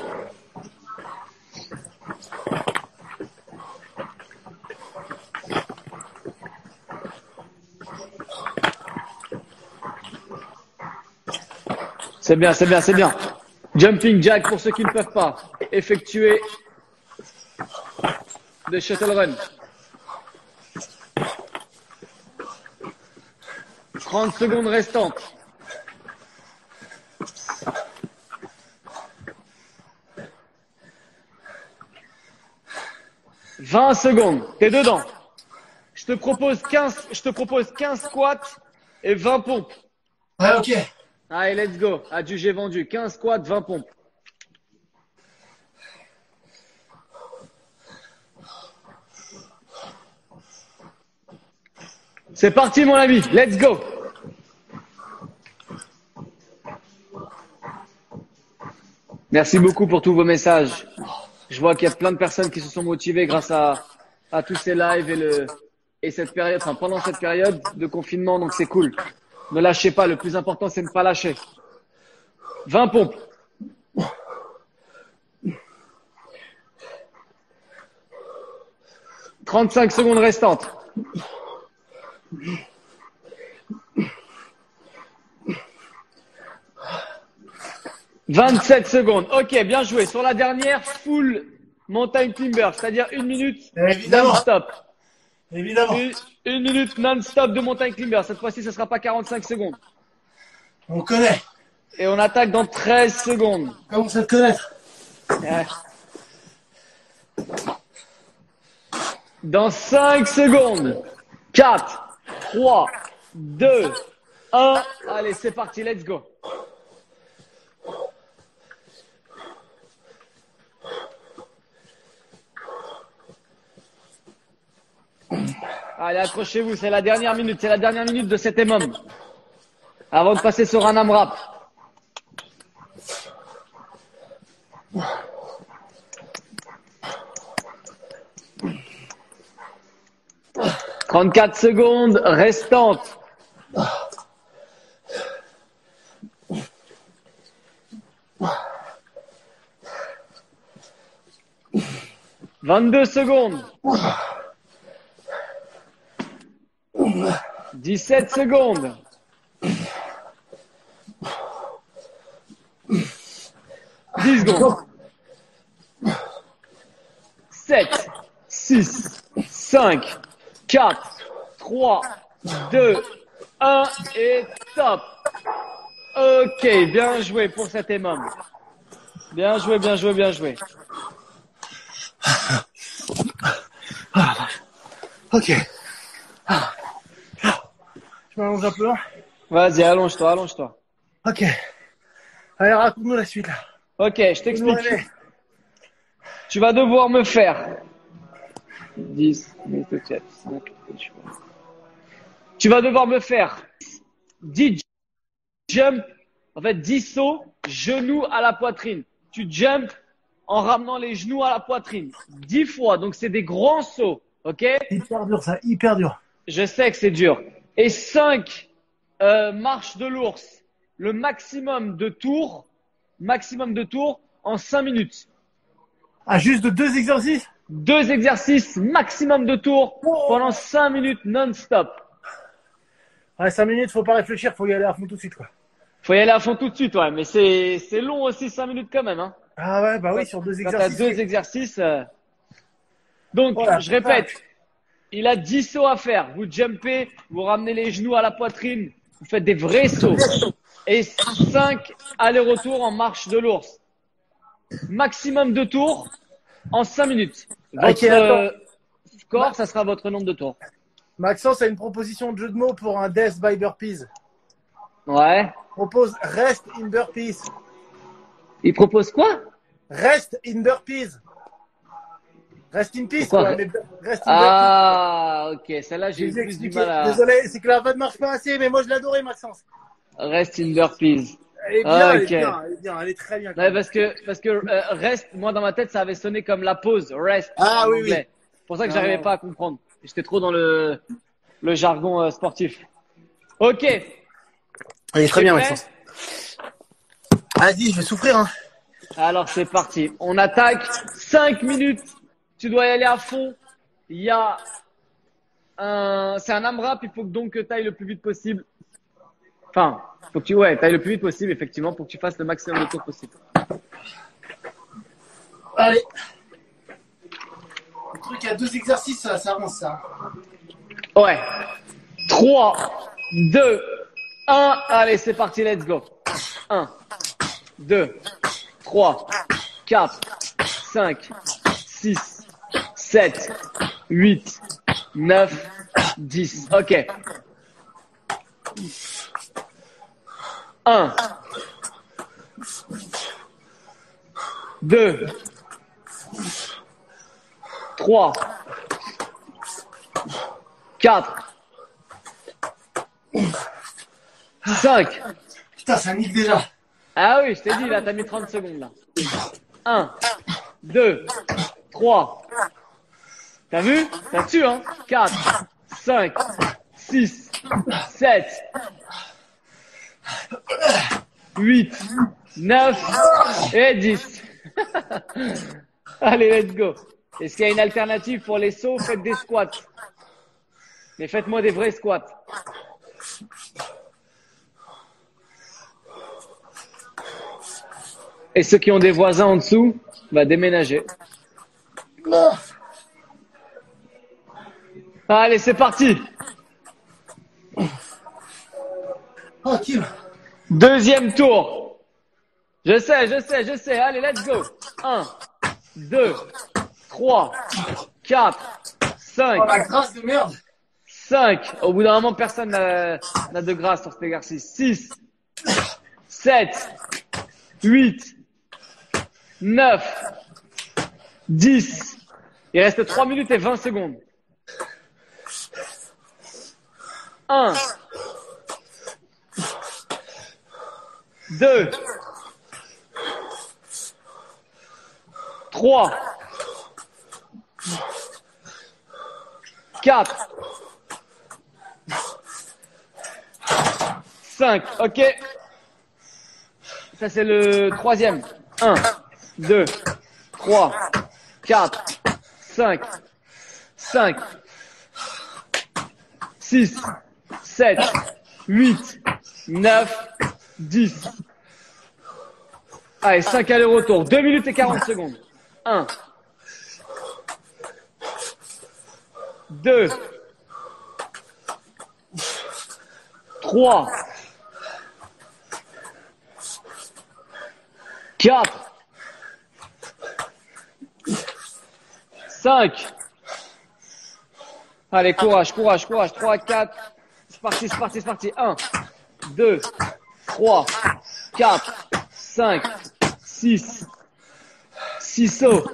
C'est bien, c'est bien, c'est bien. Jumping jack pour ceux qui ne peuvent pas effectuer de shuttle run. 30 secondes restantes. 20 secondes. T'es dedans. Je te propose 15 squats et 20 pompes. Ouais, ok. Allez, let's go. Adjugé vendu. 15 squats, 20 pompes. C'est parti, mon ami. Let's go. Merci beaucoup pour tous vos messages. Je vois qu'il y a plein de personnes qui se sont motivées grâce à tous ces lives et cette période, enfin, pendant cette période de confinement. Donc, c'est cool. Ne lâchez pas. Le plus important, c'est de ne pas lâcher. 20 pompes. « 35 secondes restantes. 27 secondes. Ok, bien joué. Sur la dernière, full mountain climber, c'est-à-dire 1 minute non-stop. Évidemment. Une minute non-stop de mountain climber. Cette fois-ci, ce ne sera pas 45 secondes. On connaît. Et on attaque dans 13 secondes. Comment ça te connaître? Ouais. Dans 5 secondes. 4, 3, 2, 1. Allez, c'est parti, let's go. Allez, accrochez-vous, c'est la dernière minute. C'est la dernière minute de cet EMOM. Avant de passer sur un AMRAP. « 34 secondes restantes. » 22 secondes. 17 secondes. 10 secondes. 7, 6, 5, 4, 3, 2, 1 et top. Ok, bien joué pour cet EMOM. Bien joué, bien joué, bien joué. Ok. Je m'allonge un peu. Vas-y, allonge-toi, allonge-toi. Ok. Allez, raconte-nous la suite là. Ok, je t'explique. Tu vas devoir me faire 10, 5, tu vas devoir me faire 10 jump, en fait 10 sauts, genoux à la poitrine. Tu jump en ramenant les genoux à la poitrine 10 fois, donc c'est des grands sauts, ok? Hyper dur ça, hyper dur. Je sais que c'est dur. Et 5 marches de l'ours, le maximum de tours en 5 minutes. Ah, juste de 2 exercices? 2 exercices maximum de tours pendant 5 minutes non-stop. Ouais, 5 minutes, faut pas réfléchir, faut y aller à fond tout de suite, quoi. Faut y aller à fond tout de suite, ouais, mais c'est long aussi 5 minutes quand même, hein. Ah ouais, bah oui, sur 2 exercices. Quand t'as 2 exercices. Donc, voilà, je répète, il a 10 sauts à faire. Vous jumpez, vous ramenez les genoux à la poitrine, vous faites des vrais sauts. Et 5 allers-retours en marche de l'ours. Maximum de tours en 5 minutes. Votre score, ça sera votre nombre de tours. Maxence a une proposition de jeu de mots pour un Death by Burpees. Ouais. Propose Rest in Burpees. Il propose quoi? Rest in Burpees. Rest in peace, quoi, mais Rest in Ah, ok. Celle-là, j'ai eu plus du mal à… Désolé, c'est que la vanne ne marche pas assez, mais moi je l'adorais, Maxence. Rest in burpees. Elle est bien, okay. elle est bien, elle est très bien. Ouais, parce que rest, moi dans ma tête, ça avait sonné comme la pause, rest. Ah oui, anglais. oui. C'est pour ça que j'arrivais pas à comprendre. J'étais trop dans le jargon sportif. Ok. Elle est très bien, Maxence. Vas-y, je vais souffrir, hein. Alors c'est parti. On attaque 5 minutes. Tu dois y aller à fond. Il y a c'est un AMRAP. Il faut donc que tu ailles le plus vite possible. Enfin, faut que tu ailles le plus vite possible, effectivement, pour que tu fasses le maximum de tours possible. Allez. Le truc à 2 exercices, ça avance, ça. Ouais. 3, 2, 1. Allez, c'est parti, let's go. 1, 2, 3, 4, 5, 6, 7, 8, 9, 10. Ok. 1, 2, 3, 4, 5. Putain, ça nique déjà. Ah oui, je t'ai dit, là, t'as mis 30 secondes, là. 1, 2, 3. T'as vu? T'as dessus, hein? 4, 5, 6, 7, 8, 9 et 10. Allez, let's go. Est-ce qu'il y a une alternative pour les sauts? Faites des squats. Mais faites-moi des vrais squats. Et ceux qui ont des voisins en dessous, bah déménager. Allez, c'est parti. Tranquille. Deuxième tour. Je sais. Allez, let's go. 1, 2, 3, 4, 5. Oh la grâce de merde. 5. Au bout d'un moment, personne n'a de grâce sur cet exercice. 6, 7, 8, 9, 10. Il reste 3 minutes et 20 secondes. 1, 2, 3, 4, 5. Ok. Ça, c'est le troisième. 1, 2, 3, 4, 5, 5, 6, 7, 8, 9, 10. Allez, 5 allers-retour. 2 minutes et 40 secondes. 1, 2, 3, 4, 5. Allez, courage. 3, 4. C'est parti. 1, 2, 3, 4, 5, 6, 6 sauts,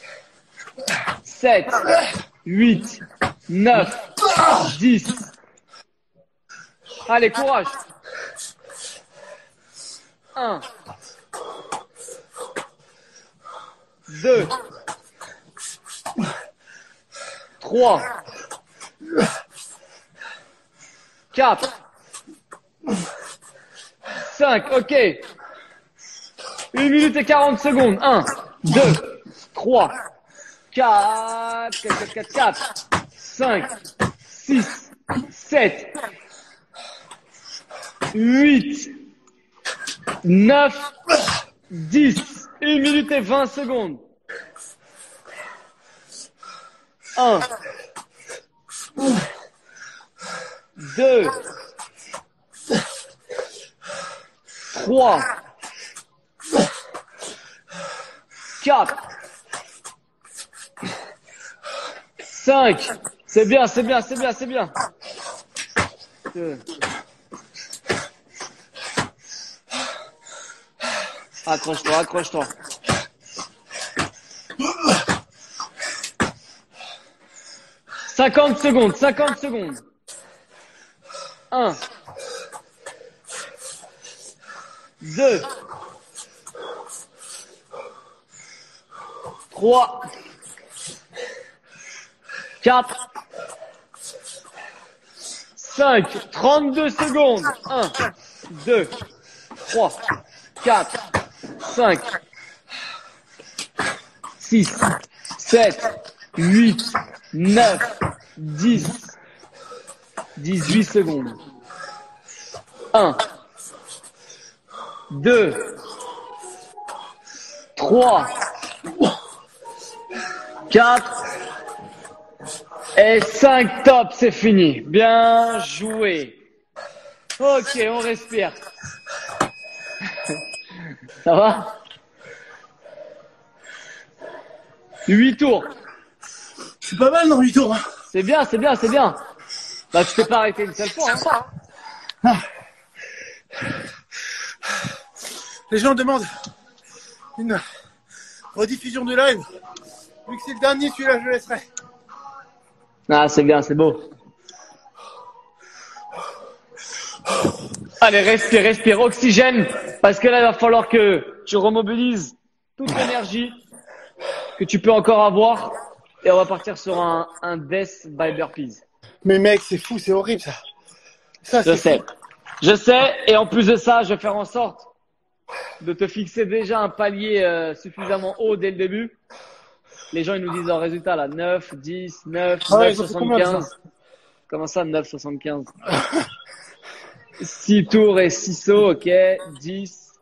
7, 8, 9, 10. Allez, courage. 1, 2, 3, 4, 5, ok. 1 minute et 40 secondes. 1, 2, 3, 4, 5, 6, 7, 8, 9, 10. 1 minute et 20 secondes. 1, 2, 3, 4, 5. C'est bien. 2. Accroche-toi. 50 secondes. 1, 2, 3, 4, 5, 32 secondes. 1, 2, 3, 4, 5, 6, 7, 8, 9, 10, 18 secondes. 1, 2, 3, 4 et 5. Top, c'est fini. Bien joué. Ok, on respire. Ça va? 8 tours. C'est pas mal dans 8 tours. Hein. C'est bien. Bah, tu t'es pas arrêté une seule fois. Hein. Les gens demandent une rediffusion de live. Vu que c'est le dernier, celui-là, je le laisserai. Ah, c'est bien, c'est beau. Allez, respire, oxygène. Parce que là, il va falloir que tu remobilises toute l'énergie que tu peux encore avoir. Et on va partir sur un death by burpees. Mais mec, c'est fou, c'est horrible ça. Je sais. Et en plus de ça, je vais faire en sorte de te fixer déjà un palier suffisamment haut dès le début. Les gens, ils nous disent leur résultat là. 9, 10, 9, 9, 75. Comment ça, 9,75? 6 tours et 6 sauts, ok. 10.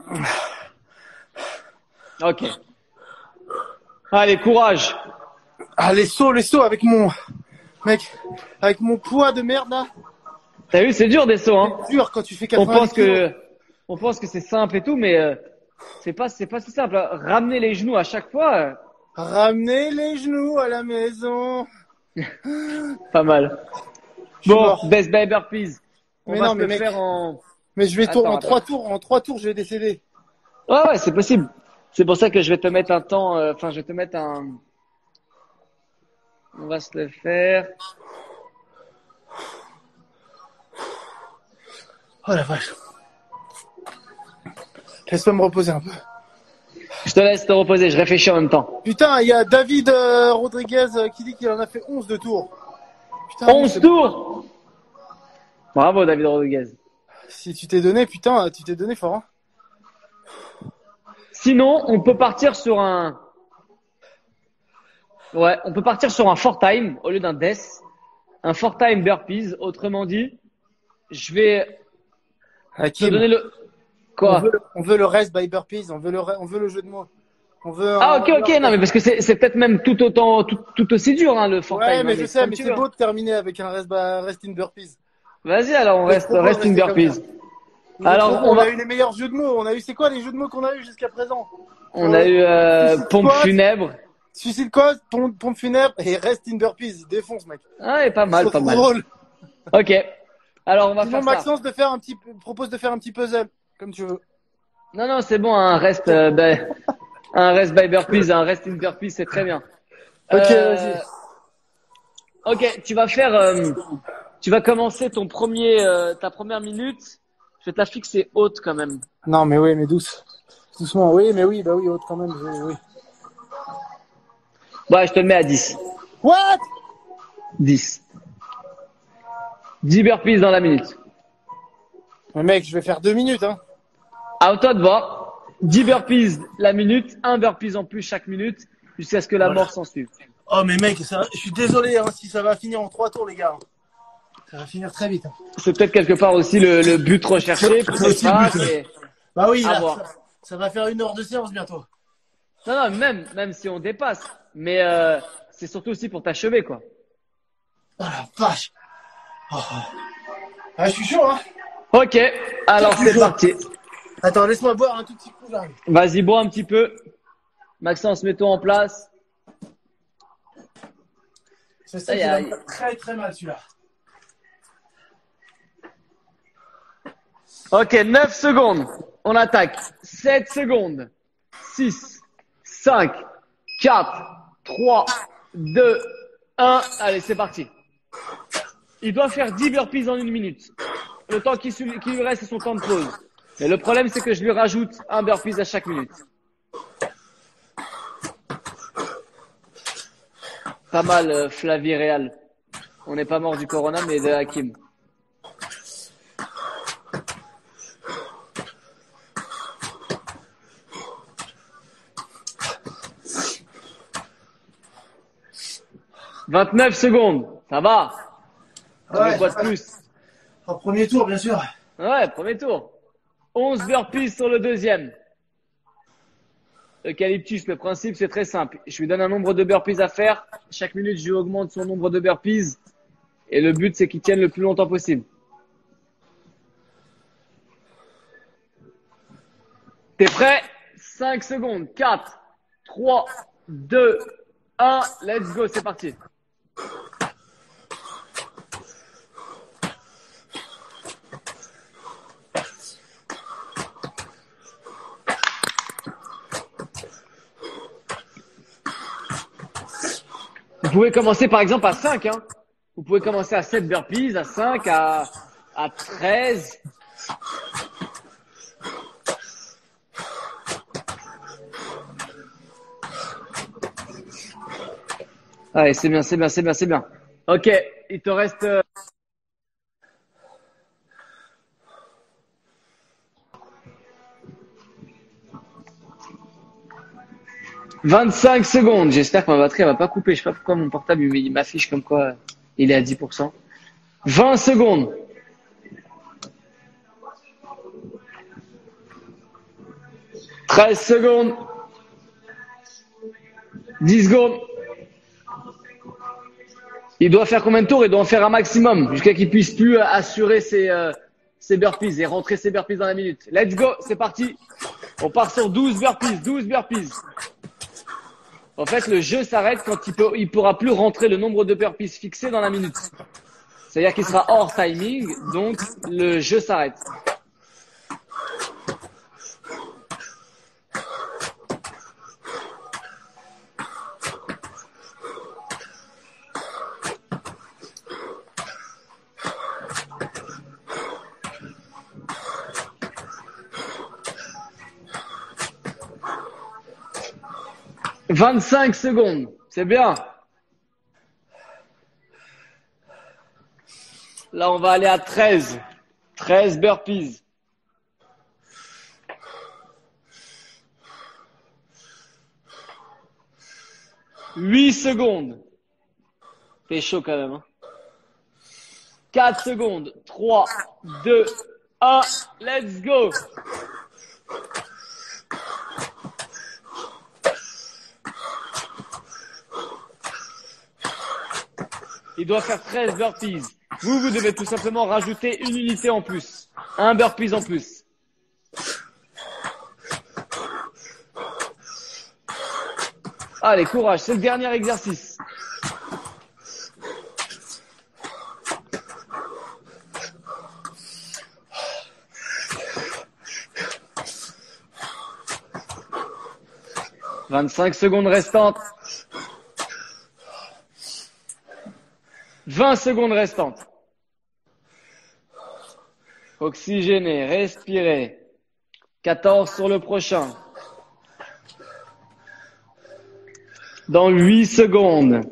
Ok. Allez, courage. Ah, les sauts avec mon poids de merde là. T'as vu, c'est dur des sauts, hein. C'est dur quand tu fais 90 kilos. On pense que c'est simple et tout, mais c'est pas si simple. Ramener les genoux à chaque fois. Ramener les genoux à la maison. Pas mal. Bon, best by burpees. On va le faire en. Mais je vais en 3 tours. En 3 tours, je vais décéder. Ouais, c'est possible. C'est pour ça que je vais te mettre un temps. Enfin, je vais te mettre un. On va se le faire. Oh la vache. Laisse-moi me reposer un peu. Je te laisse te reposer, je réfléchis en même temps. Putain, il y a David Rodriguez qui dit qu'il en a fait 11 de tours. Putain, 11 tours. Bravo David Rodriguez. Si tu t'es donné, putain, tu t'es donné fort. Hein. Sinon, on peut partir sur un... Ouais, on peut partir sur un 4-time au lieu d'un death. Un 4-time burpees, autrement dit, je vais te donner le... Quoi? On veut le rest by burpees, on veut le jeu de mots. On veut ok, non, mais parce que c'est peut-être même tout aussi dur, hein, le 4-time. Ouais, mais je sais, mais c'est beau de terminer avec un rest in burpees. Vas-y, alors on reste in burpees. Alors, on a eu les meilleurs jeux de mots. C'est quoi les jeux de mots qu'on a eu jusqu'à présent? On a eu pompe funèbre. Suicide cause, pompe funèbre et rest in burpees. Défonce, mec. Ah, et pas mal. Drôle. Ok. Alors, on va faire Maxence propose de faire un petit puzzle, comme tu veux. Non, c'est bon, un rest by burpees, un rest in burpees, c'est très bien. Ok, vas-y. Ok, tu vas commencer ta première minute. Je vais te la fixer haute quand même. Non, mais oui, mais doucement. Oui, mais oui, haute quand même. Oui. Ouais, je te le mets à 10. What? 10. 10 burpees dans la minute. Mais mec, je vais faire 2 minutes, hein. À toi de voir. 10 burpees la minute, 1 burpees en plus chaque minute, jusqu'à ce que la mort s'en suive. Oh, mais mec, je suis désolé, hein, si ça va finir en 3 tours, les gars. Ça va finir très vite. Hein. C'est peut-être quelque part aussi le but recherché. Bah oui, là, ça va faire 1 heure de séance bientôt. Non, même si on dépasse. Mais c'est surtout aussi pour t'achever, quoi. Oh la vache. Oh. Ah, je suis chaud, hein. Ok, alors c'est parti. Attends, laisse-moi boire un tout petit coup, là. Vas-y, bois un petit peu. Maxence, mets-toi en place. Je sais qu'il va me faire très très mal, celui-là. Ok, 9 secondes. On attaque. 7 secondes. 6, 5, 4, 3, 2, 1. Allez, c'est parti. Il doit faire 10 burpees en 1 minute. Le temps qui lui reste, c'est son temps de pause. Mais le problème, c'est que je lui rajoute un burpees à chaque minute. Pas mal, Flavie Réal. On n'est pas mort du corona, mais de Hakim. « 29 secondes, ça va. Ouais, quoi de plus. En premier tour, bien sûr. Ouais, premier tour. 11 burpees sur le deuxième. Eucalyptus, le principe, c'est très simple. Je lui donne un nombre de burpees à faire. Chaque minute, je lui augmente son nombre de burpees. Et le but, c'est qu'il tienne le plus longtemps possible. T'es prêt? 5 secondes. 4, 3, 2, 1. Let's go, c'est parti. Vous pouvez commencer par exemple à 5. Hein. Vous pouvez commencer à 7 burpees, à 5, à 13. Allez, c'est bien. Ok, il te reste... 25 secondes. J'espère que ma batterie ne va pas couper. Je sais pas pourquoi mon portable il m'affiche comme quoi il est à 10%. 20 secondes. 13 secondes. 10 secondes. Il doit faire combien de tours? Il doit en faire un maximum jusqu'à qu'il puisse plus assurer ses burpees et rentrer ses burpees dans la minute. Let's go, c'est parti. On part sur 12 burpees, 12 burpees. En fait, le jeu s'arrête quand il pourra plus rentrer le nombre de burpees fixé dans la minute. C'est-à-dire qu'il sera hors timing, donc le jeu s'arrête. « 25 secondes, c'est bien. Là, on va aller à 13. 13 burpees. « 8 secondes. T'es chaud quand même. Hein. 4 secondes. 3, 2, 1. Let's go. Il doit faire 13 burpees. Vous devez tout simplement rajouter une unité en plus. Un burpees en plus. Allez, courage, c'est le dernier exercice. « 25 secondes restantes. 20 secondes restantes. Oxygéner, respirer. 14 sur le prochain. Dans 8 secondes.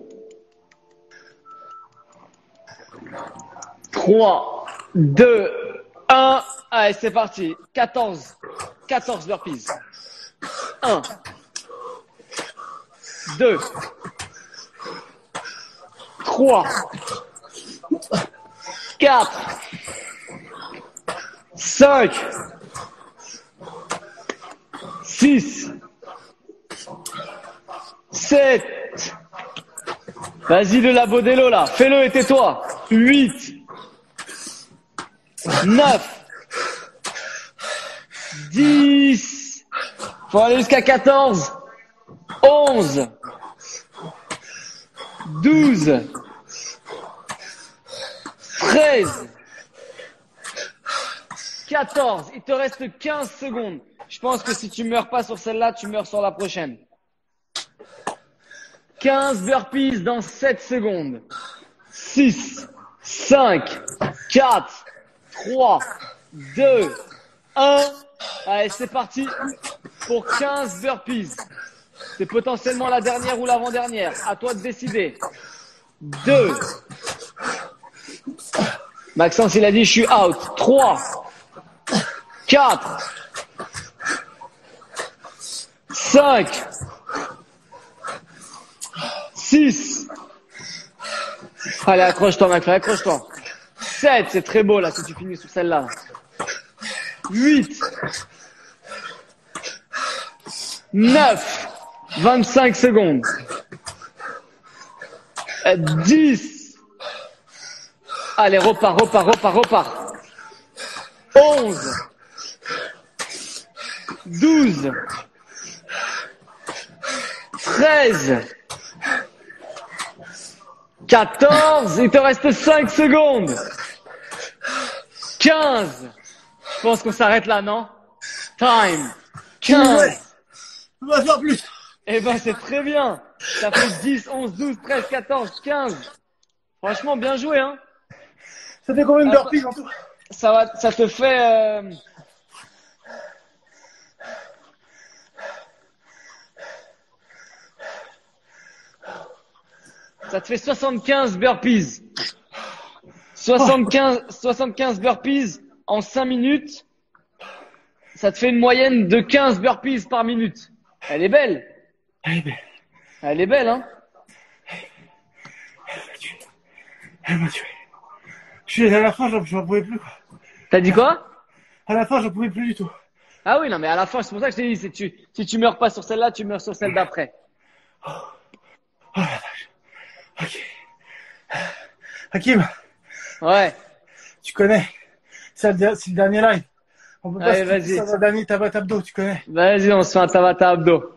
3, 2, 1. Allez, c'est parti. 14 burpees. 1, 2, 3, 4, 5, 6, 7. Vas-y le Labodello là, fais-le et tais-toi. 8, 9, 10. Faut aller jusqu'à 14, 11, 12, 13, 14. Il te reste 15 secondes. Je pense que si tu meurs pas sur celle-là, tu meurs sur la prochaine. 15 burpees dans 7 secondes. 6, 5, 4, 3, 2, 1. Allez, c'est parti pour 15 burpees. C'est potentiellement la dernière ou l'avant-dernière. À toi de décider. 2. Maxence, il a dit je suis out. 3. 4. 5. 6. Allez, accroche-toi, McFly, accroche-toi. 7, c'est très beau là si tu finis sur celle-là. 8. 9. 25 secondes. 10. Allez, repars. 11. 12. 13. 14. Il te reste 5 secondes. 15. Je pense qu'on s'arrête là, non? Time. 15. On va faire plus. Eh ben, c'est très bien. Ça fait 10, 11, 12, 13, 14, 15. Franchement, bien joué, hein. Ça fait combien de burpees en tout? Ça te fait, ça te fait 75 burpees. 75 burpees en 5 minutes. Ça te fait une moyenne de 15 burpees par minute. Elle est belle. Elle est belle, hein. Elle m'a tué. À la fin, j'en pouvais plus, quoi. T'as dit quoi? À la fin, j'en pouvais plus du tout. Ah oui, non, mais à la fin, c'est pour ça que je t'ai dit, si tu meurs pas sur celle-là, tu meurs sur celle d'après. Oh la vache. Ok. Hakim. Ouais. Tu connais. C'est le dernier live. On peut pas Allez, se vas-y. faire le dernier Tabata Abdo, tu connais. Vas-y, on se fait un Tabata Abdo.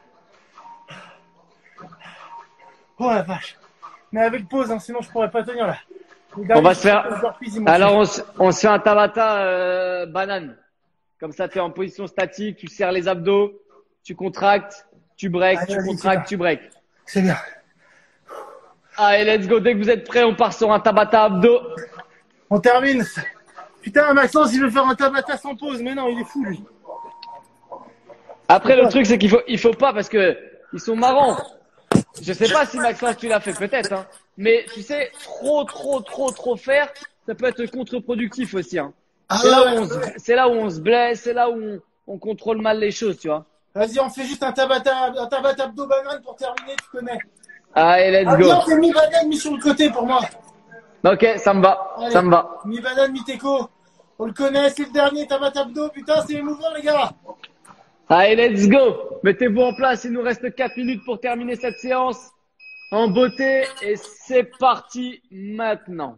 Oh la vache. Mais avec pause, hein, sinon je pourrais pas tenir là. On va se faire. Alors, on se fait un Tabata banane. Comme ça, tu es en position statique, tu serres les abdos, tu contractes, tu breaks, allez, tu contractes, tu breaks. C'est bien. Allez, let's go. Dès que vous êtes prêts, on part sur un Tabata Abdo. On termine. Putain, Maxence, il veut faire un Tabata sans pause. Mais non, il est fou, lui. Après, le truc, c'est qu'il faut pas parce que ils sont marrants. Je sais pas si Maxence, tu l'as fait, peut-être, hein. Mais tu sais, trop faire, ça peut être contre-productif aussi, hein. Ah C'est là où on se blesse, c'est là où on contrôle mal les choses, tu vois. Vas-y, on fait juste un Tabata Abdo banane pour terminer, tu connais. Allez, let's Ah go. bien, c'est mi-banane, mis sur le côté pour moi. Ok, ça me va, Allez, ça me va. Mi-banane, mi-teco. On le connaît, c'est le dernier Tabata Abdo. Putain, c'est émouvant, les gars. Allez, let's go. Mettez-vous en place, il nous reste 4 minutes pour terminer cette séance en beauté et c'est parti maintenant.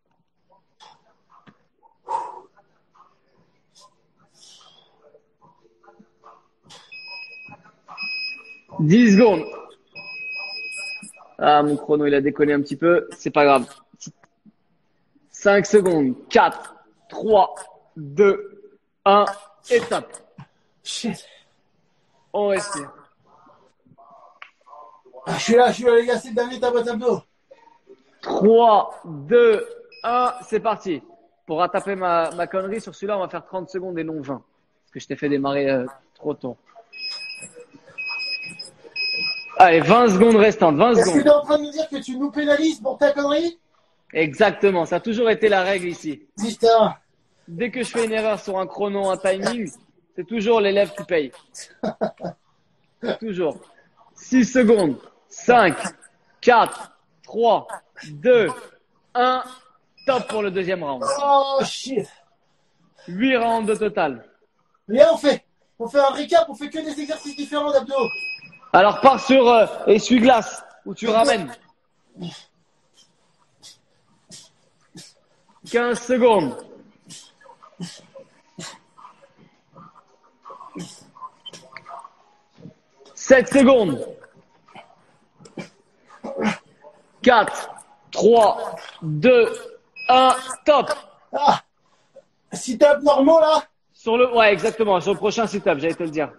« 10 secondes. Ah, mon chrono, il a déconné un petit peu. C'est pas grave. 5 secondes. 4, 3, 2, 1. Et top. Shit. On respire. Ah, je suis là, les gars, c'est le dernier Tabata Abdo. 3, 2, 1. C'est parti. Pour rattraper ma connerie sur celui-là, on va faire 30 secondes et non 20. Parce que je t'ai fait démarrer trop tôt. Allez, 20 secondes restantes, 20 Est-ce que secondes. tu es en train de nous dire que tu nous pénalises pour ta connerie? Exactement, ça a toujours été la règle ici. Putain. Dès que je fais une erreur sur un chrono, un timing, c'est toujours l'élève qui paye. Toujours. 6 secondes. 5, 4, 3, 2, 1. Top pour le deuxième round. Oh shit. 8 rounds de total. Viens, on fait un recap, on fait que des exercices différents d'abdos. Alors pars sur essuie-glace où tu ramènes. 15 secondes. 7 secondes. 4, 3, 2, 1. Top. Ah, sit-up normaux là. Ouais, exactement. Sur le prochain sit-up, j'allais te le dire.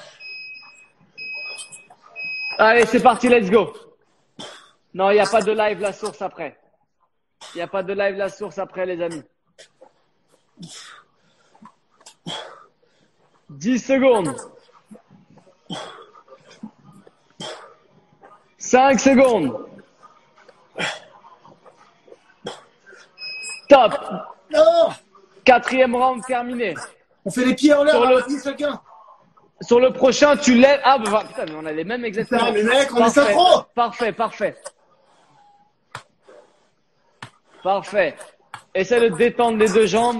Allez, c'est parti, let's go. Non, il n'y a pas de live la source après. Il n'y a pas de live la source après, les amis. 10 secondes. 5 secondes. Top. Non. 4e round terminé. On fait les pieds en l'air, Sur chacun. Sur le prochain, tu lèves. Ah, bah, putain, mais on a les mêmes exactement. Putain, mais mec, on est synchro. Parfait. Essaie de détendre les deux jambes.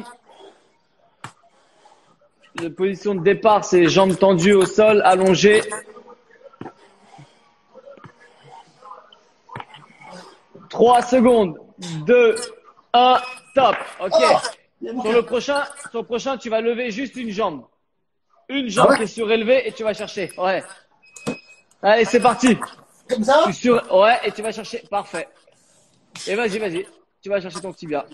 La position de départ, c'est jambes tendues au sol, allongées. « 3 secondes. 2, 1, top. Ok. Sur le prochain, tu vas lever juste une jambe. Une jambe qui est surélevée et tu vas chercher. Ouais. Allez, c'est parti. Comme ça? Ouais, et tu vas chercher. Parfait. Et vas-y. Tu vas chercher ton tibia.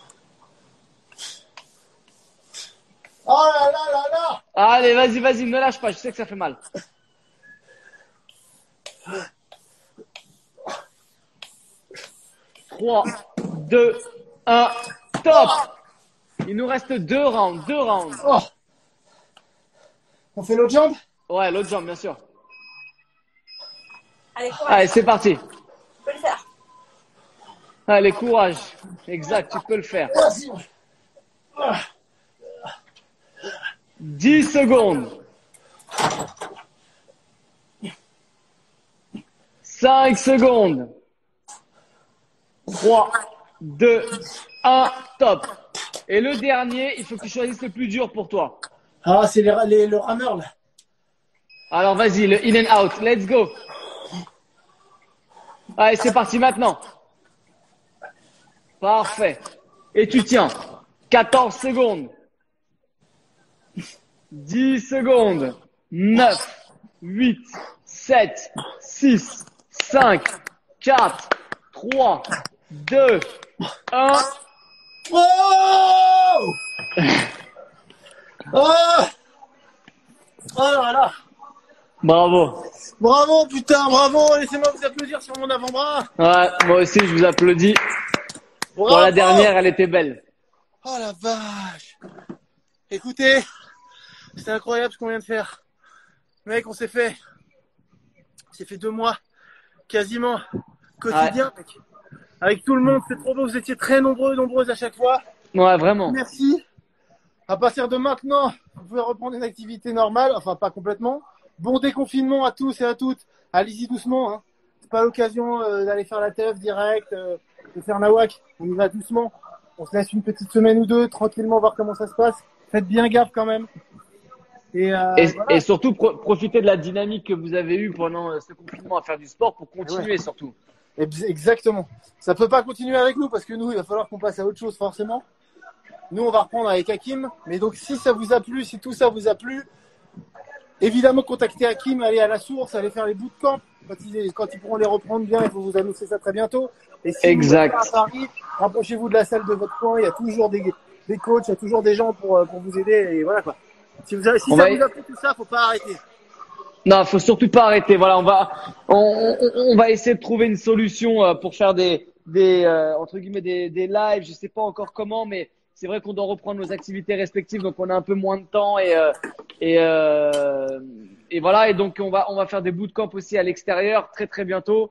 Oh là là là là. Allez, vas-y, ne lâche pas. Je sais que ça fait mal. « 3, 2, 1, top. Il nous reste 2 rounds. Oh. On fait l'autre jambe? Ouais, l'autre jambe, bien sûr. Allez, c'est parti. tu peux le faire. Allez, courage. Exact, tu peux le faire. Vas-y. 10 secondes. 5 secondes. 3, 2, top. Et le dernier, il faut que tu choisisses le plus dur pour toi. Ah, c'est le rameur, là. Alors, vas-y, le in and out. Let's go. Allez, c'est parti maintenant. Parfait. Et tu tiens 14 secondes. 10 secondes. 9, 8, 7, 6, 5, 4, 3, 2, 1. Oh oh oh là là. Bravo. Bravo, putain, bravo. Laissez-moi vous applaudir sur mon avant-bras. Ouais, moi aussi, je vous applaudis. Bravo. Pour la dernière, elle était belle. Oh la vache. Écoutez, c'est incroyable ce qu'on vient de faire. Mec, on s'est fait 2 mois, quasiment, quotidien, Ouais. mec. Avec tout le monde, c'est trop beau. Vous étiez très nombreuses à chaque fois. Ouais, vraiment. Merci. À partir de maintenant, vous pouvez reprendre une activité normale, enfin pas complètement. Bon déconfinement à tous et à toutes. Allez-y doucement. Hein. C'est pas l'occasion d'aller faire la teuf direct, de faire nawak. On y va doucement. On se laisse une petite semaine ou deux, tranquillement, voir comment ça se passe. Faites bien gaffe quand même. Et voilà. surtout, profitez de la dynamique que vous avez eue pendant ce confinement à faire du sport pour continuer surtout. Exactement. Ça peut pas continuer avec nous parce que nous, il va falloir qu'on passe à autre chose forcément. Nous, on va reprendre avec Hakim. Mais donc, si ça vous a plu, si tout ça vous a plu, évidemment, contactez Hakim, allez à la source, allez faire les bootcamps. Quand ils pourront les reprendre bien, il faut vous annoncer ça très bientôt. Et si exact. vous êtes à Paris, rapprochez-vous de la salle de votre coin. Il y a toujours des coachs, il y a toujours des gens pour vous aider. Et voilà quoi. Si ça vous a plu tout ça, faut pas arrêter. Non, faut surtout pas arrêter. Voilà, on va essayer de trouver une solution pour faire des entre guillemets des lives. Je sais pas encore comment, mais c'est vrai qu'on doit reprendre nos activités respectives, donc on a un peu moins de temps et voilà. Et donc on va faire des bootcamps aussi à l'extérieur très bientôt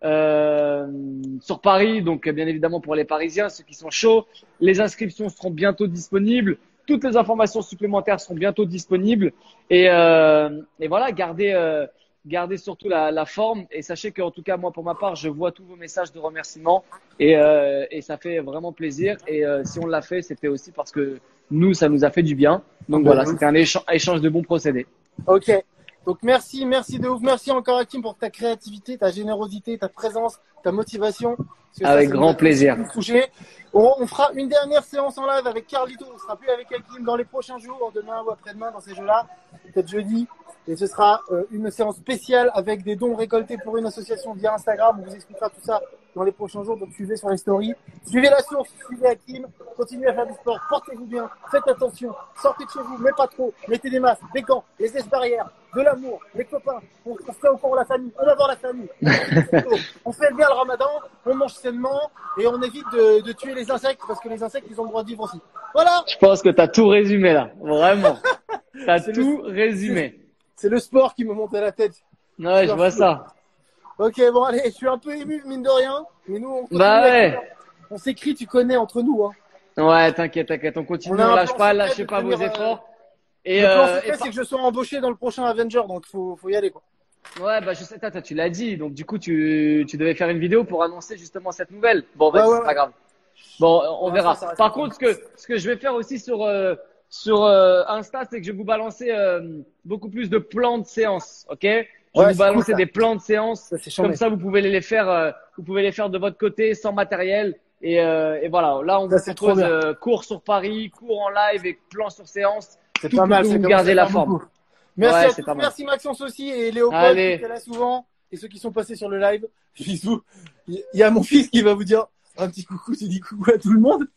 sur Paris. Donc bien évidemment pour les Parisiens, ceux qui sont chauds, les inscriptions seront bientôt disponibles. Toutes les informations supplémentaires seront bientôt disponibles et voilà, gardez surtout la forme et sachez qu'en tout cas moi pour ma part je vois tous vos messages de remerciement et ça fait vraiment plaisir et si on l'a fait c'était aussi parce que nous ça nous a fait du bien donc voilà, c'était un échange de bons procédés. Ok, donc merci de ouf, merci encore Hakim pour ta créativité, ta générosité, ta présence, ta motivation. Avec grand plaisir. On fera une dernière séance en live avec Carlito. On sera plus avec Hakim dans les prochains jours, demain ou après-demain dans ces jeux-là, peut-être jeudi. Et ce sera une séance spéciale avec des dons récoltés pour une association via Instagram. On vous expliquera tout ça dans les prochains jours. Donc suivez sur les stories. Suivez la source, suivez Hakim. Continuez à faire du sport. Portez-vous bien. Faites attention. Sortez de chez vous, mais pas trop. Mettez des masques, des gants, les gestes barrières, de l'amour, les copains. On se fait encore la famille. On va voir la famille. On fait bien le ramadan. On mange sainement. Et on évite de tuer les insectes parce que les insectes, ils ont le droit de vivre aussi. Voilà. Je pense que tu as tout résumé là. Vraiment. Tu as tout résumé. C'est le sport qui me monte à la tête. Ouais, je vois ça. Ok, bon, allez, je suis un peu ému, mine de rien. Mais nous, on continue. On s'écrit, tu connais, entre nous. Hein. Ouais, t'inquiète. On continue, on lâchez pas vos efforts. Et le plan secret, c'est que je sois embauché dans le prochain Avenger, donc faut y aller, quoi. Ouais, bah, je sais, tu l'as dit. Donc, du coup, tu devais faire une vidéo pour annoncer justement cette nouvelle. Bon, bah, c'est pas grave. Bon, on verra. Par contre, ce que je vais faire aussi sur Insta, c'est que je vais vous balancer beaucoup plus de plans de séance, ok? Je vais vous balancer des plans de séance. Comme ça, vous pouvez les faire de votre côté sans matériel. Et voilà. Là, on vous propose cours sur Paris, cours en live et plans sur séance. C'est pas mal. Vous gardez la forme. Merci à tous. Merci Maxence aussi et Léopold qui est là souvent et ceux qui sont passés sur le live. Bisous. Il y a mon fils qui va vous dire un petit coucou. Tu dis coucou à tout le monde.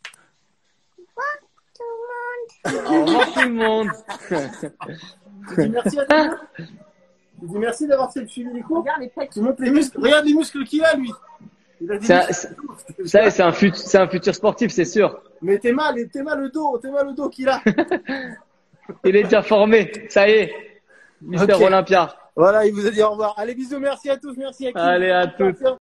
Au revoir tout le monde. Tu dis merci à tout le monde. Tu dis merci d'avoir suivi les cours. Regarde les pecs. Tu montres les muscles. Regarde les muscles qu'il a, lui. C'est un futur sportif, c'est sûr. Mais t'es mal le dos qu'il a. Il est déjà formé. Ça y est. Mister Olympia. Voilà, il vous a dit au revoir. Allez, bisous, merci à tous, merci à qui. Allez, à tous.